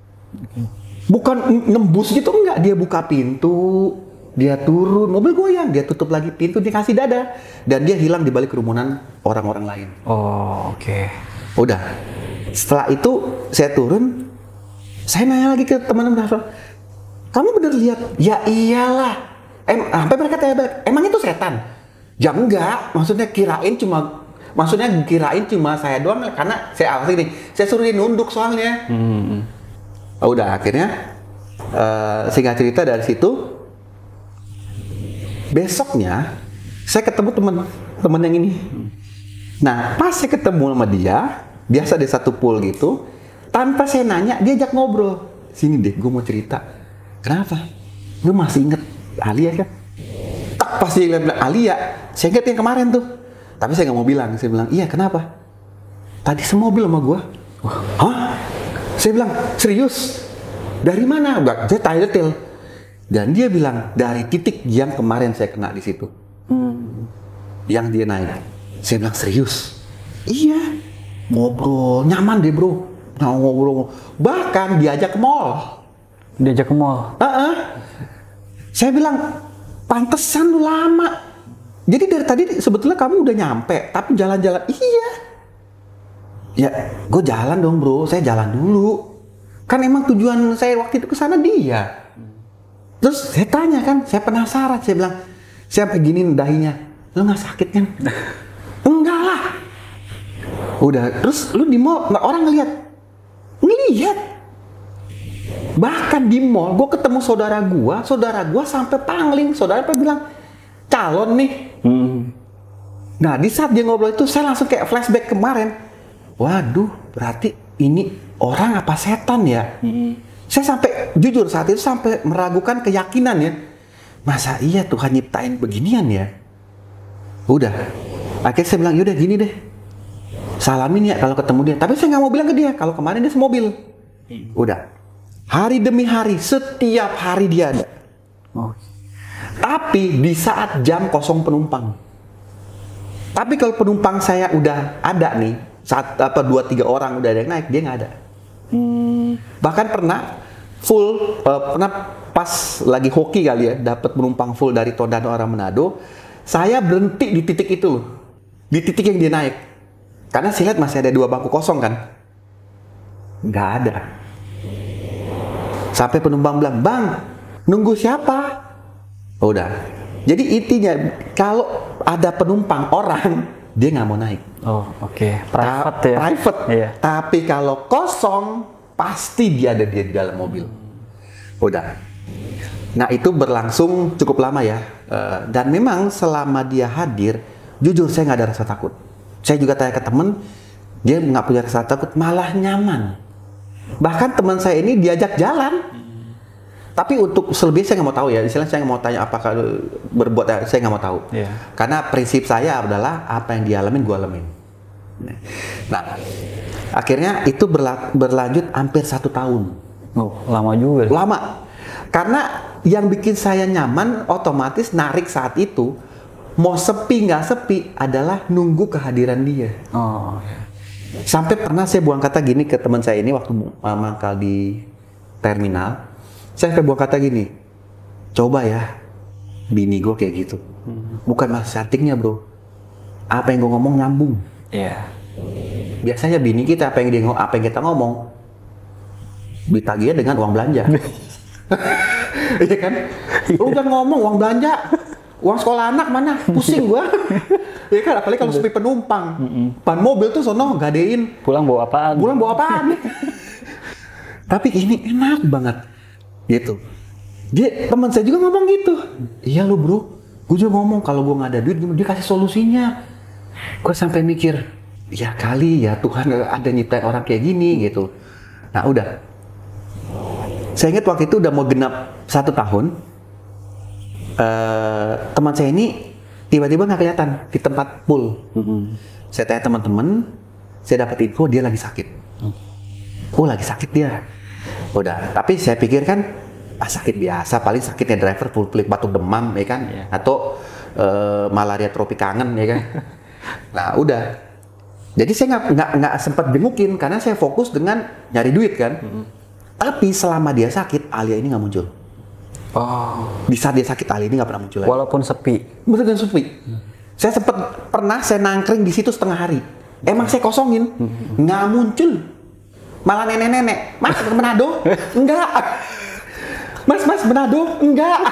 A: Bukan nembus gitu enggak, dia buka pintu, dia turun, mobil goyang, dia tutup lagi pintu, dia kasih dada, dan dia hilang di balik kerumunan orang-orang lain. Oh, oke. Okay. Udah. Setelah itu saya turun, saya nanya lagi ke teman-teman, kamu bener lihat? Ya iyalah. Em, sampai mereka tanya, emang itu setan? Ya enggak, maksudnya kirain cuma, maksudnya kirain cuma saya doang, karena saya awasi nih, saya suruh dia nunduk soalnya. Hmm. Oh, udah akhirnya, uh, singkat cerita dari situ, besoknya saya ketemu teman teman yang ini. Nah pas saya ketemu sama dia, biasa di satu pool gitu, tanpa saya nanya dia ajak ngobrol. Sini deh, gue mau cerita. Kenapa? Lu masih inget Alia kan? Tak pas dia bilang Alia, saya inget yang kemarin tuh. Tapi saya nggak mau bilang. Saya bilang iya kenapa? Tadi semobil sama gue. Hah? Saya bilang serius? Dari mana? Enggak, saya tanya detail. Dan dia bilang dari titik yang kemarin saya kena di situ, hmm. yang dia naik. Saya bilang serius? Iya. Ngobrol nyaman deh bro. Nah, ngobrol. Bahkan diajak ke mall. Diajak ke mall. Uh-uh. Saya bilang pantesan lu lama. Jadi dari tadi sebetulnya kamu udah nyampe, tapi jalan-jalan. Iya. Ya, gue jalan dong bro. Saya jalan dulu. Kan emang tujuan saya waktu itu ke sana dia. Terus saya tanya kan, saya penasaran, saya bilang, saya begini dahinya, lu nggak sakit kan? Enggak lah. Udah, terus lu di mall, nggak orang ngeliat? Ngeliat. Bahkan di mall, gue ketemu saudara gue, saudara gue sampai pangling, saudara apa bilang, calon nih. Hmm. Nah di saat dia ngobrol itu, saya langsung kayak flashback kemarin. Waduh, berarti ini orang apa setan ya? Hmm. Saya sampai, jujur saat itu sampai meragukan keyakinan ya. Masa iya Tuhan nyiptain beginian ya? Udah. Akhirnya saya bilang, yaudah gini deh. Salamin ya kalau ketemu dia. Tapi saya nggak mau bilang ke dia, kalau kemarin dia semobil. Hmm. Udah. Hari demi hari, setiap hari dia ada. Oh. Tapi di saat jam kosong penumpang. Tapi kalau penumpang saya udah ada nih, saat apa dua tiga orang udah ada yang naik, dia nggak ada. Hmm. Bahkan pernah full, uh, pernah pas lagi hoki kali ya, dapat penumpang full dari Tondano arah Manado, saya berhenti di titik itu loh, di titik yang dia naik, karena saya lihat masih ada dua bangku kosong kan, nggak ada. Sampai penumpang bilang, bang, nunggu siapa? Udah. Jadi intinya kalau ada penumpang orang, dia nggak mau naik.
B: Oh, oke. Okay. Private Ta ya.
A: Private.
B: Iya.
A: Tapi kalau kosong, pasti dia ada di dalam mobil. Udah. Nah itu berlangsung cukup lama ya. Uh, dan memang selama dia hadir, jujur saya nggak ada rasa takut. Saya juga tanya ke temen, dia nggak punya rasa takut, malah nyaman. Bahkan teman saya ini diajak jalan. Tapi untuk selebihnya saya nggak mau tahu ya. Istilahnya saya nggak mau tanya apakah berbuat, saya nggak mau tahu. Yeah. Karena prinsip saya adalah apa yang dialamin, gue alamin. Nah, akhirnya itu berla berlanjut hampir satu tahun.
B: Oh, lama juga.
A: Lama. Karena yang bikin saya nyaman, otomatis narik saat itu, mau sepi nggak sepi adalah nunggu kehadiran dia.
B: Oh. Okay.
A: Sampai pernah saya buang kata gini ke teman saya ini waktu mangkal di terminal. Saya sampai buang kata gini, coba ya, bini gue kayak gitu. Hmm. Bukan mas cantiknya bro, apa yang gue ngomong nyambung.
B: Iya. Yeah.
A: Biasanya bini kita apa yang dia apa yang kita ngomong, ditagihnya dengan uang belanja. Iya kan? Lu jangan ngomong uang belanja, uang sekolah anak mana? Pusing gue. Iya kan? Apalagi kalau sepi penumpang, mm-mm. Ban mobil tuh sono gadein.
B: Pulang bawa apaan?
A: Pulang bawa apaan? Tapi ini enak banget. Gitu. Dia teman saya juga ngomong gitu. Iya lu bro, gue juga ngomong kalau gue nggak ada duit, dia kasih solusinya. Gue sampai mikir, ya kali ya Tuhan ada nyiptain orang kayak gini gitu. Nah udah. Saya ingat waktu itu udah mau genap satu tahun. Uh, teman saya ini tiba-tiba nggak kelihatan di tempat pool. Mm-hmm. Saya tanya teman-teman, saya dapat info dia lagi sakit. Mm. Oh lagi sakit dia. Udah, tapi saya pikir kan ah, sakit biasa, paling sakitnya driver full pelik batuk demam ya kan, yeah. Atau uh, malaria tropik kangen ya kan. Nah udah, jadi saya nggak nggak nggak sempat jengukin karena saya fokus dengan nyari duit kan. Mm-hmm. Tapi selama dia sakit, Alia ini nggak muncul.
B: Oh.
A: Di saat dia sakit, Alia ini nggak pernah muncul lagi.
B: Walaupun sepi.
A: Betul sepi. Hmm. Saya sempat pernah saya nangkring di situ setengah hari. Emang saya kosongin, nggak hmm. muncul. Malah nenek-nenek, mas Manado, enggak. Mas mas Manado, enggak.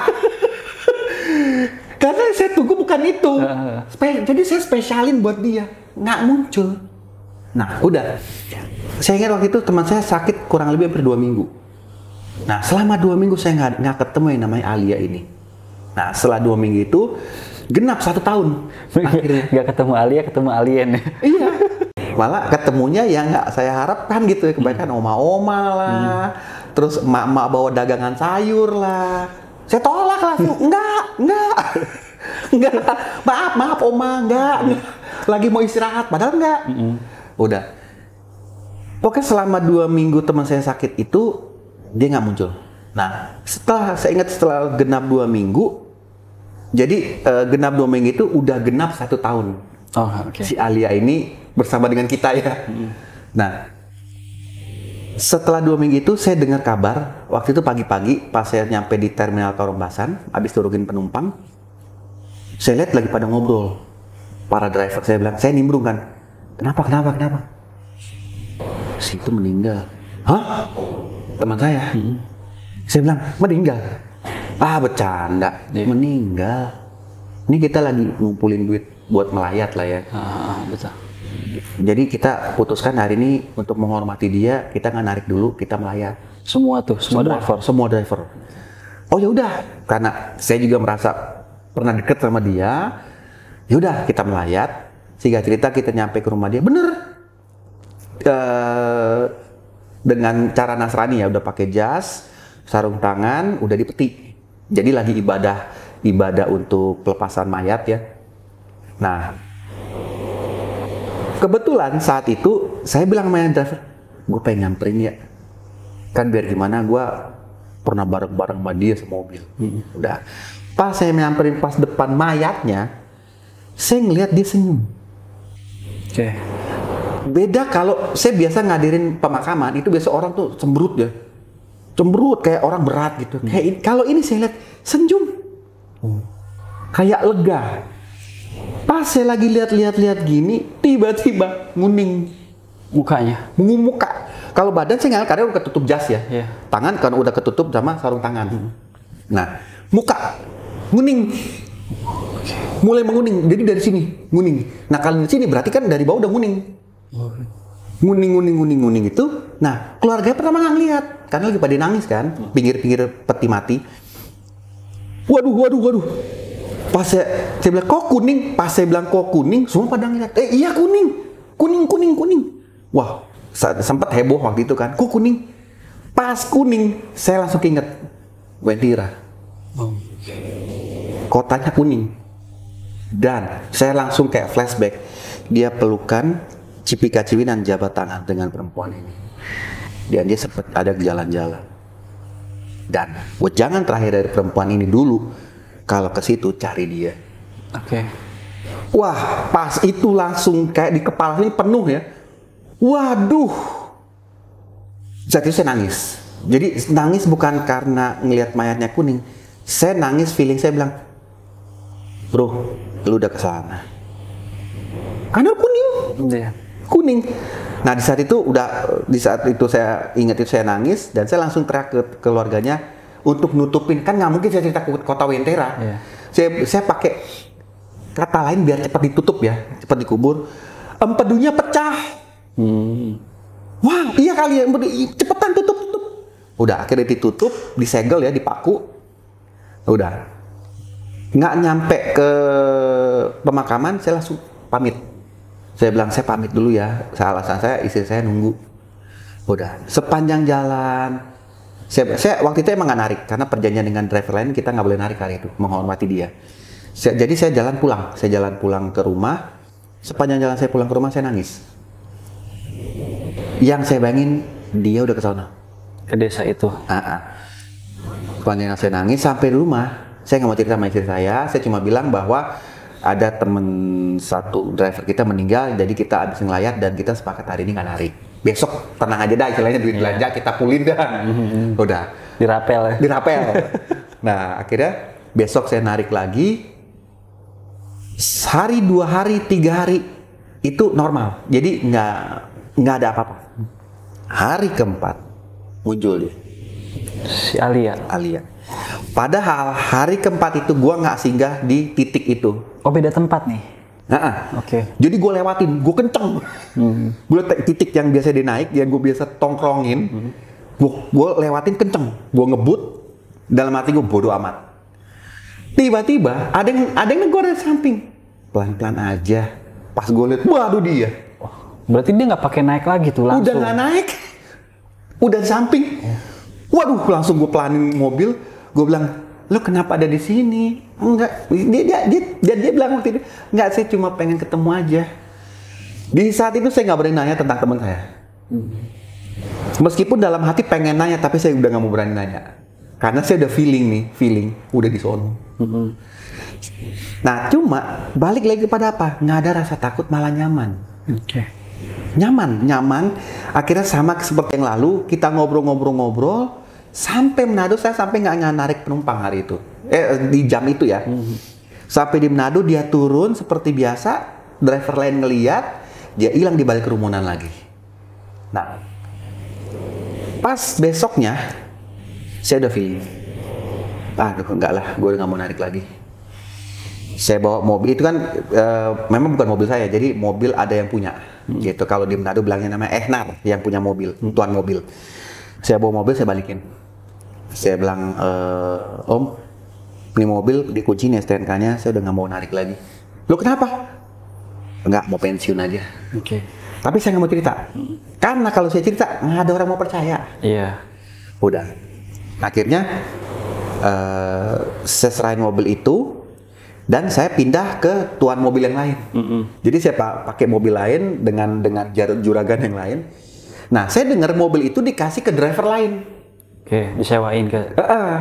A: Karena saya tunggu bukan itu. Spe jadi saya spesialin buat dia, nggak muncul. Nah udah. Saya ingat waktu itu teman saya sakit kurang lebih hampir dua minggu. Nah selama dua minggu saya nggak nggak ketemu yang namanya Alia ini. Nah setelah dua minggu itu genap satu tahun. Akhirnya
B: nggak ketemu Alia, ketemu alien.
A: Iya. Malah ketemunya yang nggak saya harapkan gitu ya. Kebanyakan hmm. oma-oma lah, hmm. terus emak-emak bawa dagangan sayur lah. Saya tolak langsung. Enggak, enggak, enggak. Maaf, maaf oma, enggak. Lagi mau istirahat, padahal enggak. Hmm. Udah. Pokoknya selama dua minggu teman saya sakit itu dia nggak muncul. Nah, setelah saya ingat setelah genap dua minggu, jadi uh, genap dua minggu itu udah genap satu tahun.
B: Oh, okay.
A: Si Alia ini bersama dengan kita ya. Hmm. Nah, setelah dua minggu itu saya dengar kabar waktu itu pagi-pagi pas saya nyampe di terminal Torombasan, habis turunin penumpang, saya lihat lagi pada ngobrol. Para driver saya bilang, saya nimbrung kan, kenapa, kenapa, kenapa? Si itu meninggal. Hah? Teman saya. Hmm. Saya bilang, meninggal? Ah, bercanda. Yeah. Meninggal. Ini kita lagi ngumpulin duit buat melayat lah ya.
B: Ah, betul.
A: Jadi kita putuskan hari ini untuk menghormati dia, kita nggak narik dulu, kita melayat.
B: Semua tuh, semua, semua driver.
A: Semua driver. Oh ya udah, karena saya juga merasa pernah deket sama dia. Ya udah, kita melayat. Sehingga cerita kita nyampe ke rumah dia, bener. Uh, dengan cara Nasrani ya, udah pakai jas, sarung tangan, udah dipeti. Jadi lagi ibadah ibadah untuk pelepasan mayat ya. Nah, kebetulan saat itu saya bilang sama driver, gue pengen nyamperin ya. Kan biar gimana, gue pernah bareng-bareng sama dia semobil. Hmm. Udah. Pas saya nyamperin pas depan mayatnya, saya ngeliat dia senyum.
B: Oke. Okay.
A: Beda kalau saya biasa ngadirin pemakaman, itu biasa orang tuh cemberut ya. Cemberut kayak orang berat gitu. Hmm. Kayak kalau ini saya lihat senyum. Hmm. Kayak lega. Pas saya lagi lihat-lihat-lihat gini, tiba-tiba nguning
B: mukanya.
A: Muka. Kalau badan saya nggak, karena udah ketutup jas ya.
B: Yeah.
A: Tangan kan udah ketutup sama sarung tangan. Hmm. Nah, muka nguning. Mulai menguning. Jadi dari sini nguning. Nah, kalau di sini berarti kan dari bawah udah nguning. Okay. Nguning, nguning, nguning, nguning itu. Nah, keluarga pertama nggak ngeliat karena lagi pada nangis kan, pinggir-pinggir peti mati. Waduh, waduh, waduh. Pas saya, saya bilang kok kuning, pas saya bilang kok kuning, semua pada ngeliat. Eh iya kuning, kuning, kuning, kuning. Wah, sempat heboh waktu itu kan. Kok kuning? Pas kuning, saya langsung inget Wendira. Oh. Kotanya kuning. Dan saya langsung kayak flashback. Dia pelukan, cipika-cipinan jabat tangan dengan perempuan ini. Dan dia sempat ada jalan-jalan. Dan wejangan terakhir dari perempuan ini dulu, kalau ke situ cari dia.
B: Oke. Okay.
A: Wah, pas itu langsung kayak di kepala ini penuh ya. Waduh. Saat itu saya nangis. Jadi nangis bukan karena ngelihat mayatnya kuning. Saya nangis feeling saya bilang, bro, lu udah kesana. Karena kuning.
B: Yeah.
A: Kuning. Nah di saat itu udah, di saat itu saya ingat itu saya nangis dan saya langsung teriak ke keluarganya untuk nutupin, kan nggak mungkin saya cerita ke kota Wentera. Yeah. Saya saya pakai kata lain biar cepat ditutup ya, cepat dikubur. Empedunya pecah. Hmm. Wah, iya kali ya, cepetan tutup tutup. Udah akhirnya ditutup, disegel ya, dipaku. Udah. Nggak nyampe ke pemakaman, saya langsung pamit. Saya bilang saya pamit dulu ya. Alasan saya istri saya nunggu. Udah. Sepanjang jalan. Saya, saya waktu itu emang nggak narik karena perjanjian dengan driver lain kita nggak boleh narik hari itu, menghormati dia. Saya, jadi saya jalan pulang, saya jalan pulang ke rumah. Sepanjang jalan saya pulang ke rumah saya nangis. Yang saya bayangin dia udah ke sana,
B: ke desa itu.
A: Uh-uh. Sepanjang saya nangis sampai di rumah, saya nggak mau cerita sama istri saya. Saya cuma bilang bahwa ada temen satu driver kita meninggal, jadi kita habis ngelayat dan kita sepakat hari ini nggak narik. Besok tenang aja dah, istilahnya duit belanja yeah. kita pulin dah. Mm-hmm. Udah.
B: Dirapel ya?
A: Dirapel. Nah akhirnya besok saya narik lagi. Hari, dua hari, tiga hari itu normal. Jadi nggak nggak ada apa-apa. Hari keempat muncul dia.
B: Si Alia.
A: Alia. Padahal hari keempat itu gua nggak singgah di titik itu.
B: Oh beda tempat nih?
A: Nah,
B: oke. Okay.
A: Jadi gue lewatin, gue kenceng. Hmm. Gue titik yang biasa dia naik, yang gue biasa tongkrongin, hmm. gue gue lewatin kenceng. Gue ngebut, dalam hati gue bodo amat. Tiba-tiba ada yang ada yang negor dari samping, pelan-pelan aja. Pas gue lihat, waduh dia.
B: Oh, berarti dia nggak pakai naik lagi tuh langsung?
A: Udah nggak naik, udah di samping. Waduh, langsung gue pelanin mobil, gue bilang, lo kenapa ada di sini? Enggak, dia dia dia dia, dia bilang waktu itu, enggak, saya cuma pengen ketemu aja. Di saat itu saya nggak berani nanya tentang teman saya. Hmm. Meskipun dalam hati pengen nanya, tapi saya udah nggak mau berani nanya. Karena saya udah feeling nih, feeling udah di sono. Hmm. Nah, cuma balik lagi kepada apa? Nggak ada rasa takut, malah nyaman.
B: Oke. Okay.
A: Nyaman, nyaman. Akhirnya sama seperti yang lalu, kita ngobrol-ngobrol-ngobrol. Sampai Manado saya sampai nggak narik penumpang hari itu, eh di jam itu ya. Hmm. Sampai di Manado dia turun seperti biasa, driver lain ngeliat, dia hilang di balik kerumunan lagi. Nah, pas besoknya saya udah feeling, aduh enggak lah, gue udah nggak mau narik lagi. Saya bawa mobil itu kan, uh, memang bukan mobil saya, jadi mobil ada yang punya, hmm. gitu. Kalau di Manado bilangnya namanya Ehnar yang punya mobil, hmm. tuan mobil. Saya bawa mobil, saya balikin. Saya bilang, e, Om, ini mobil dikunci nih S T N K-nya, saya udah nggak mau narik lagi. Lo kenapa? Enggak, mau pensiun aja.
B: Oke. Okay.
A: Tapi saya nggak mau cerita. Karena kalau saya cerita, nggak ada orang mau percaya.
B: Iya.
A: Udah. Akhirnya, uh, saya serahin mobil itu, dan saya pindah ke tuan mobil yang lain.
B: Mm-mm.
A: Jadi saya pa- pakai mobil lain dengan dengan jar- juragan yang lain. Nah, saya dengar mobil itu dikasih ke driver lain.
B: Oke, disewain ke
A: Uh, uh.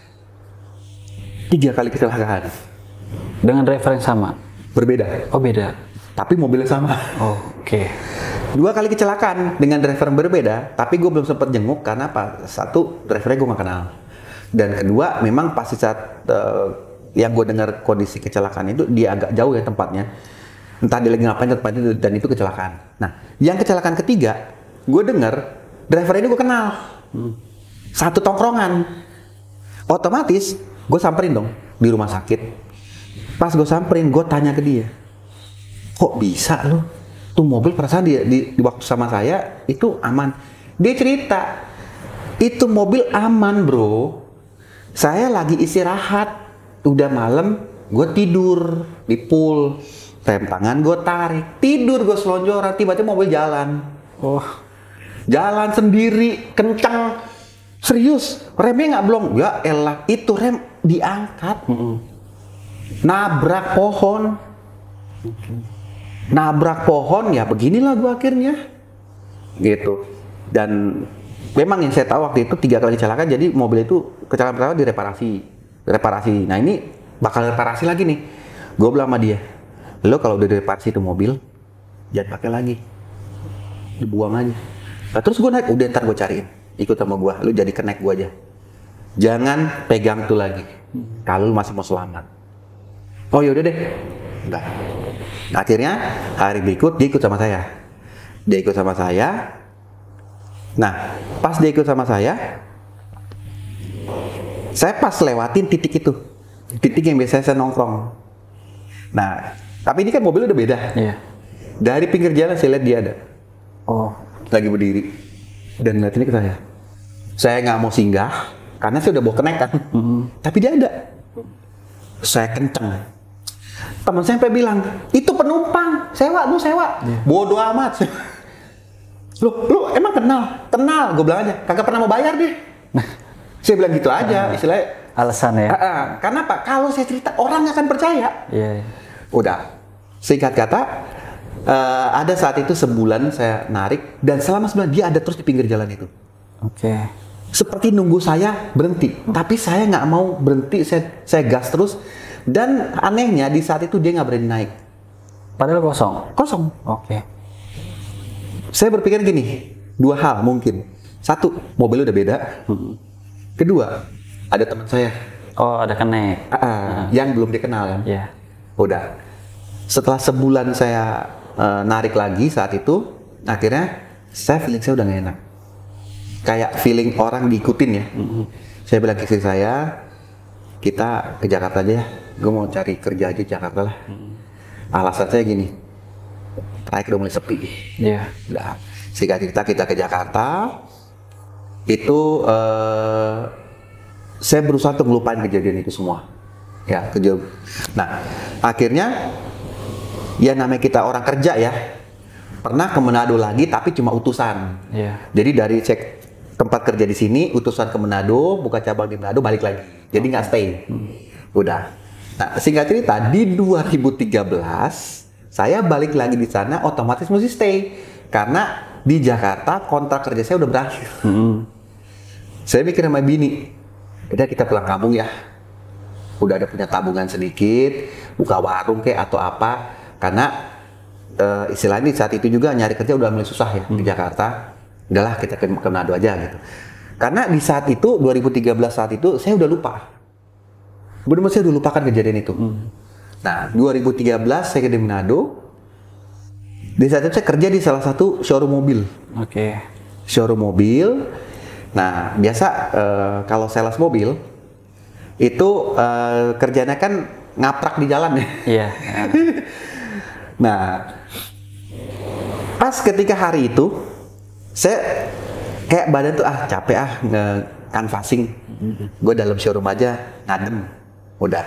A: Tiga kali kecelakaan.
B: dengan driver yang sama.
A: Berbeda.
B: Oh, beda.
A: Tapi mobilnya sama.
B: Oh, oke.
A: Dua kali kecelakaan dengan driver yang berbeda, tapi gue belum sempat jenguk karena apa? Satu, drivernya gue nggak kenal. Dan kedua, memang pasti saat uh, yang gue dengar kondisi kecelakaan itu, dia agak jauh ya tempatnya. Entah dia lagi ngapain tempat itu, dan itu kecelakaan. Nah, yang kecelakaan ketiga, gue dengar driver ini gue kenal. Hmm. Satu tongkrongan. Otomatis, gue samperin dong di rumah sakit. Pas gue samperin, gue tanya ke dia, kok bisa lo? Tuh mobil perasaan di, di, di waktu sama saya itu aman. Dia cerita, itu mobil aman bro. Saya lagi istirahat, udah malam, gue tidur di pool, rem tangan gue tarik, tidur gue selonjoran, tiba-tiba mobil jalan.
B: Oh,
A: jalan sendiri, kencang, serius, remnya nggak blong. Ya elah, itu rem diangkat,
B: mm-mm.
A: nabrak pohon. Okay. Nabrak pohon, ya beginilah gua akhirnya gitu. Dan memang yang saya tahu waktu itu tiga kali kecelakaan, jadi mobil itu kecelakaan pertama direparasi reparasi. Nah ini bakal reparasi lagi nih. Gue bilang sama dia, lo kalau udah direparasi itu mobil jangan pakai lagi, dibuang aja. Nah, terus gue naik, udah ntar gue cariin, ikut sama gue, lo jadi connect gue aja, jangan pegang itu lagi kalau lo masih mau selamat. Oh yaudah deh, udah. Akhirnya hari berikut dia ikut sama saya. Dia ikut sama saya. Nah, pas dia ikut sama saya, saya pas lewatin titik itu, titik yang biasanya saya nongkrong. Nah, tapi ini kan mobil udah beda.
B: Iya.
A: Dari pinggir jalan saya lihat dia ada.
B: Oh,
A: lagi berdiri dan ngeliat ini ke saya. Saya nggak mau singgah karena saya udah bawa connect kan. Mm-hmm. Tapi dia ada. Saya kenceng. Teman saya sampai bilang, itu penumpang, sewa, lu sewa. Yeah. Bodoh amat. Loh, lu emang kenal? Kenal, gue bilang aja. Kagak pernah mau bayar deh. Saya bilang gitu aja, istilahnya.
B: Alasan ya?
A: Uh, uh, karena apa? Kalau saya cerita, orang nggak akan percaya.
B: Iya. Yeah.
A: Udah, singkat kata, uh, ada saat itu sebulan saya narik, dan selama sebulan dia ada terus di pinggir jalan itu.
B: Oke. Okay.
A: Seperti nunggu saya berhenti, tapi saya nggak mau berhenti, saya, saya gas terus. Dan anehnya di saat itu dia nggak berani naik.
B: Padahal kosong?
A: Kosong.
B: Oke. Okay.
A: Saya berpikir gini, dua hal mungkin. Satu, mobil udah beda. Hmm. Kedua, ada teman saya.
B: Oh, ada connect.
A: Uh, uh. Yang belum dikenal kan?
B: Iya. Yeah.
A: Udah. Setelah sebulan saya uh, narik lagi saat itu, akhirnya saya feeling saya udah gak enak. Kayak feeling orang diikutin ya. Mm-hmm. Saya bilang ke istri saya, kita ke Jakarta aja ya. Gue mau cari kerja aja di Jakarta lah. Hmm. Alasan saya gini, trayek udah mulai sepi.
B: Iya. Yeah.
A: Udah. Singkat cerita kita ke Jakarta, itu uh, saya berusaha untuk ngelupain kejadian itu semua. Ya, kejadian. Nah, akhirnya ya namanya kita orang kerja ya. Pernah ke Manado lagi, tapi cuma utusan. Iya. Yeah. Jadi dari cek tempat kerja di sini, utusan ke Manado, buka cabang di Manado, balik lagi. Jadi nggak stay. Hmm. Udah. Nah, singkat cerita, di dua ribu tiga belas, saya balik lagi di sana, otomatis mesti stay. Karena di Jakarta, kontrak kerja saya udah berakhir. Hmm. Saya mikir sama bini, udah kita pulang kampung ya. Udah ada punya tabungan sedikit, buka warung kayak atau apa. Karena uh, istilahnya saat itu juga nyari kerja udah mulai susah ya hmm. di Jakarta. Udahlah kita ke Manado aja gitu. Karena di saat itu, dua ribu tiga belas saat itu, saya udah lupa. Benar-benar saya udah lupakan kejadian itu. Hmm. Nah, dua ribu tiga belas saya ke Manado. Di saat itu saya kerja di salah satu showroom mobil. Oke. Okay. Showroom mobil. Nah, biasa uh, kalau sales mobil, itu uh, kerjanya kan ngaprak di jalan ya. Iya. Yeah. Nah, pas ketika hari itu, saya kayak badan tuh ah capek ah nge-canvassing. Gue dalam showroom aja ngadem. Udah.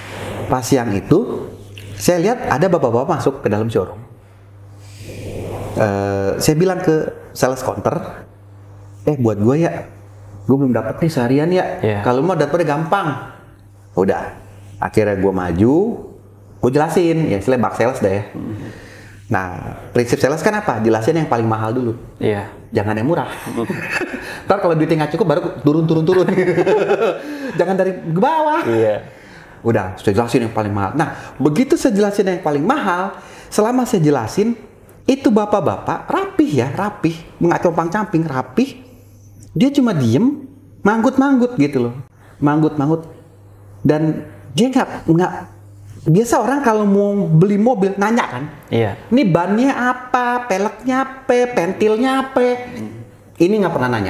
A: Pas yang itu, saya lihat ada bapak-bapak masuk ke dalam showroom. Uh, saya bilang ke sales counter, eh buat gue ya, gue belum dapat nih seharian ya. Yeah. Kalau mau dapetnya gampang. Udah, akhirnya gue maju, gue jelasin, ya istilahnya bak sales dah ya. Mm-hmm. Nah, prinsip sales kan apa? Jelasin yang paling mahal dulu. Iya. Yeah. Jangan yang murah. Ntar kalau duitnya nggak cukup baru turun-turun-turun. Jangan dari ke bawah. Iya. Yeah. Udah, saya jelasin yang paling mahal. Nah, begitu saya jelasin yang paling mahal, selama saya jelasin, itu bapak-bapak rapih ya, rapih, nggak compang-camping, rapih. Dia cuma diem, manggut-manggut gitu loh, manggut-manggut. Dan dia nggak nggak biasa orang kalau mau beli mobil nanya kan, iya. Ini bannya apa, peleknya apa, pentilnya apa, hmm. Ini nggak pernah nanya.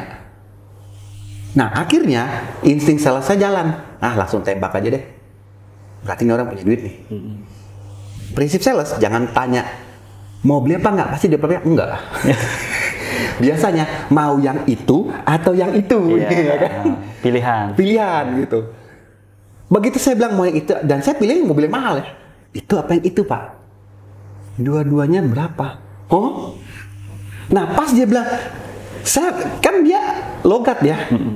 A: Nah akhirnya insting sales saya jalan, ah langsung tembak aja deh. Berarti ini orang punya duit nih. Hmm. Prinsip sales jangan tanya mau beli apa nggak, pasti dia bertanya enggak. Biasanya mau yang itu atau yang itu, iya, ya kan? Pilihan. Pilihan gitu. Begitu saya bilang mau yang itu dan saya pilih mobil yang mahal ya. Itu apa yang itu pak? Dua-duanya berapa? Oh? Nah pas dia bilang, saya kan dia logat ya, mm-hmm.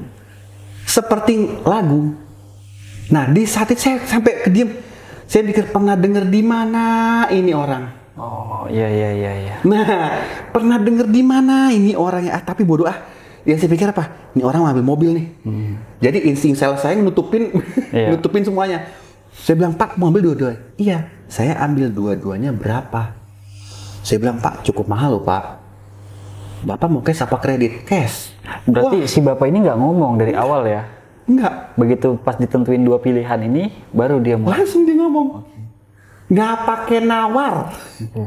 A: Seperti lagu. Nah di saat itu saya sampai kediem, saya pikir pernah dengar di mana ini orang. Oh iya iya iya. iya. Nah pernah dengar di mana ini orang ya? Ah, tapi bodoh ah. Yang saya pikir apa? Ini orang mau ambil mobil nih. Hmm. Jadi insting sales saya nutupin, yeah. nutupin semuanya. Saya bilang Pak mau ambil dua-duanya. Iya, saya ambil dua-duanya berapa? Saya bilang Pak cukup mahal loh Pak. Bapak mau cash apa kredit? Cash. Berarti wah. Si bapak ini nggak ngomong dari awal ya? Nggak. Begitu pas ditentuin dua pilihan ini, baru dia mau. Langsung dia ngomong. Okay. Nggak pakai nawar. Okay.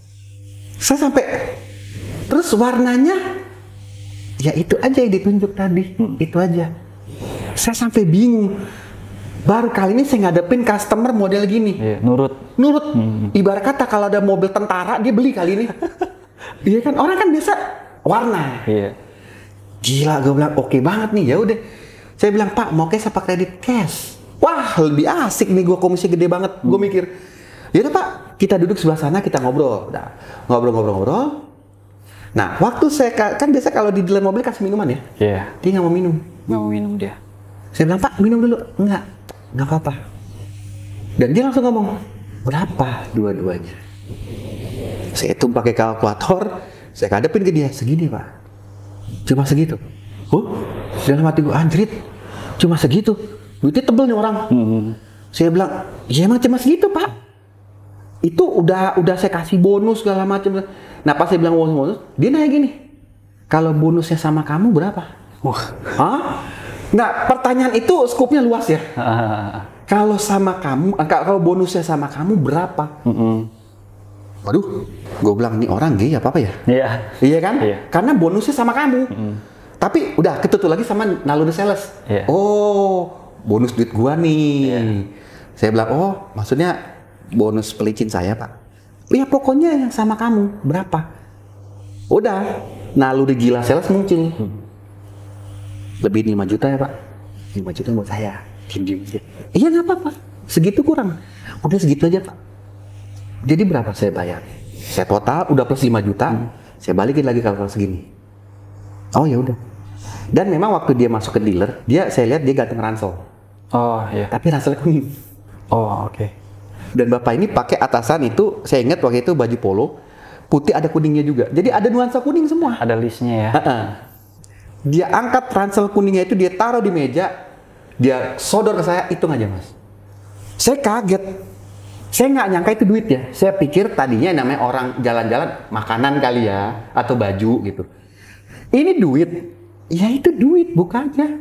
A: Saya sampai terus warnanya. Ya itu aja yang ditunjuk tadi, hmm. itu aja. Saya sampai bingung. Baru kali ini saya ngadepin customer model gini. Iya, nurut. Nurut. Hmm. Ibarat kata kalau ada mobil tentara dia beli kali ini. Iya kan, orang kan biasa warna. Iya. Gila, gue bilang oke okay banget nih. Ya udah. Saya bilang Pak mau cash apa kredit? Cash. Wah lebih asik nih, gue komisi gede banget. Hmm. Gue mikir. Ya udah Pak, kita duduk sebelah sana kita ngobrol. Udah ngobrol-ngobrol-ngobrol. Nah, waktu saya, kan biasa kalau di dealer mobil kasih minuman ya? Iya. Yeah. Dia nggak mau minum. Nggak mau minum dia. Saya bilang, Pak, minum dulu. Enggak, nggak apa-apa. Dan dia langsung ngomong, berapa dua-duanya? Saya hitung pakai kalkulator, saya hadapin ke dia, segini Pak. Cuma segitu. Oh, dalam hati gue, anjrit, cuma segitu. Duitnya tebel nih orang. Mm-hmm. Saya bilang, ya emang cuma segitu Pak. Itu udah udah saya kasih bonus segala macam. Nah pas saya bilang bonus-bonus, dia nanya gini, kalau bonusnya sama kamu berapa? Wah, hah? Nah pertanyaan itu skupnya luas ya. Kalau sama kamu, kalau bonusnya sama kamu berapa? Mm-hmm. Waduh, gue bilang nih orang gay apa apa ya? Iya. Yeah. Iya kan? Yeah. Karena bonusnya sama kamu. Mm-hmm. Tapi udah ketutup lagi sama naluri sales. Yeah. Oh, bonus duit gua nih. Yeah. Saya bilang, oh maksudnya bonus pelicin saya Pak. Ya pokoknya yang sama kamu berapa? Udah, naluri gila sales muncul. Hmm. Lebih lima juta ya Pak? lima juta buat saya. Diem-diem aja. Iya nggak apa-apa, segitu kurang. Udah segitu aja Pak. Jadi berapa saya bayar? Saya total udah plus lima juta, hmm. saya balikin lagi kalau segini. Oh ya udah. Dan memang waktu dia masuk ke dealer, dia saya lihat dia ganteng ransel. Oh iya. Tapi ranselnya kuning. Oh oke. Okay. Dan bapak ini pakai atasan itu, saya ingat waktu itu baju polo putih ada kuningnya juga. Jadi ada nuansa kuning semua. Ada listnya ya. Uh-uh. Dia angkat ransel kuningnya itu, dia taruh di meja, dia sodor ke saya, hitung aja Mas. Saya kaget. Saya nggak nyangka itu duit ya. Saya pikir tadinya namanya orang jalan-jalan makanan kali ya, atau baju gitu. Ini duit. Ya itu duit, buka aja.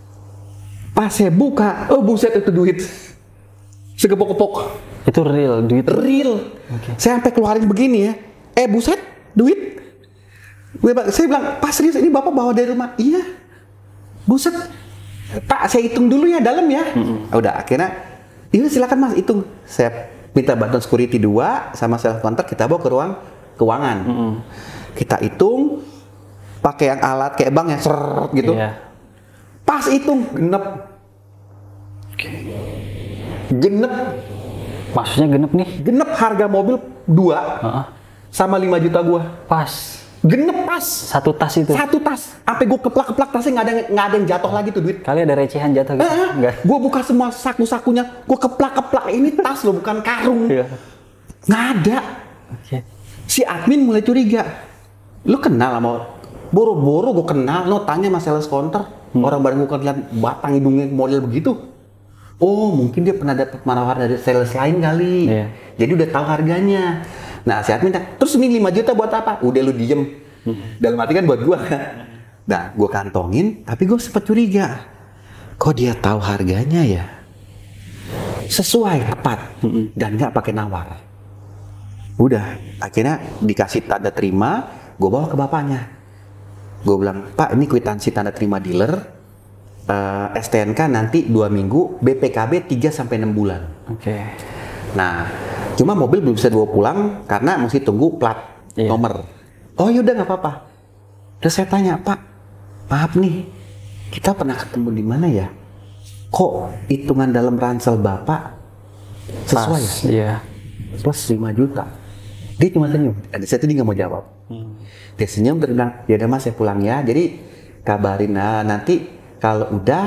A: Pas saya buka, oh buset itu duit. Segepok-gepok. Itu real, duit real. Okay. Saya sampai keluarin begini ya. Eh buset, duit. Saya bilang, Pak serius ini Bapak bawa dari rumah? Iya. Buset. Pak saya hitung dulu ya dalam ya. Mm-hmm. Udah akhirnya, iya silakan Mas hitung. Saya minta bantuan security dua sama sales counter, kita bawa ke ruang keuangan. Mm-hmm. Kita hitung, pakai yang alat kayak bank yang seret gitu. Yeah. Pas hitung genep. Okay. Genep. Maksudnya genep nih? Genep harga mobil dua, uh-huh. sama lima juta gua.
B: Pas.
A: Genep pas.
B: Satu tas itu.
A: Satu tas. Sampai gua keplak-keplak tasnya nggak ada nggak ada yang jatuh lagi tuh duit.
B: Kali ada recehan jatuh gitu.
A: Eh,
B: Enggak.
A: Gua buka semua saku-sakunya, gua keplak-keplak, ini tas loh bukan karung.
B: Iya.
A: Nggak ada.
B: Oke.
A: Si admin mulai curiga. Lu kenal sama, boro-boro gua kenal, lo tanya sama sales counter. Hmm. Orang bareng gua lihat batang hidungnya model begitu. Oh, mungkin dia pernah dapat manawar dari sales lain kali.
B: Iya.
A: Jadi udah tahu harganya. Nah, si admin, terus ini lima juta buat apa? Udah lu diem. Hmm. Dalam arti kan buat gua. Nah, gua kantongin, tapi gua sempat curiga. Kok dia tahu harganya ya? Sesuai, tepat, hmm. dan nggak pakai nawar. Udah, akhirnya dikasih tanda terima, gua bawa ke bapaknya. Gua bilang, Pak, ini kwitansi tanda terima dealer, uh, S T N K nanti dua minggu, B P K B tiga sampai enam bulan.
B: Oke. Okay.
A: Nah, cuma mobil belum bisa dibawa pulang karena mesti tunggu plat iya. nomor. Oh yaudah nggak apa-apa. Terus saya tanya, Pak, maaf nih, kita pernah ketemu di mana ya? Kok hitungan dalam ransel Bapak sesuai
B: Pas,
A: ya?
B: Iya.
A: Plus lima juta. Dia cuma senyum. Ada saya tuh dia nggak mau jawab. Hmm. Dia senyum terus bilang, ya udah Mas saya pulang ya. Jadi kabarin nah, nanti kalau udah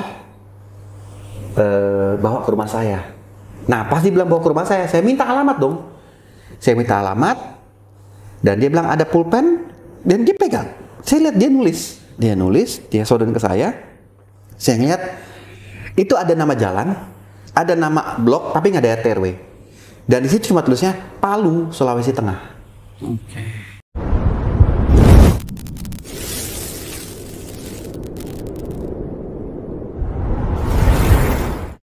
A: uh, bawa ke rumah saya. Nah, pas dia bilang bawa ke rumah saya, saya minta alamat dong. Saya minta alamat, dan dia bilang ada pulpen, dan dia pegang. Saya lihat dia nulis. Dia nulis, dia sodorin ke saya. Saya ngeliat, itu ada nama jalan, ada nama blok, tapi nggak ada R T R W. Dan di situ cuma tulisnya Palu, Sulawesi Tengah.
B: Oke. Okay.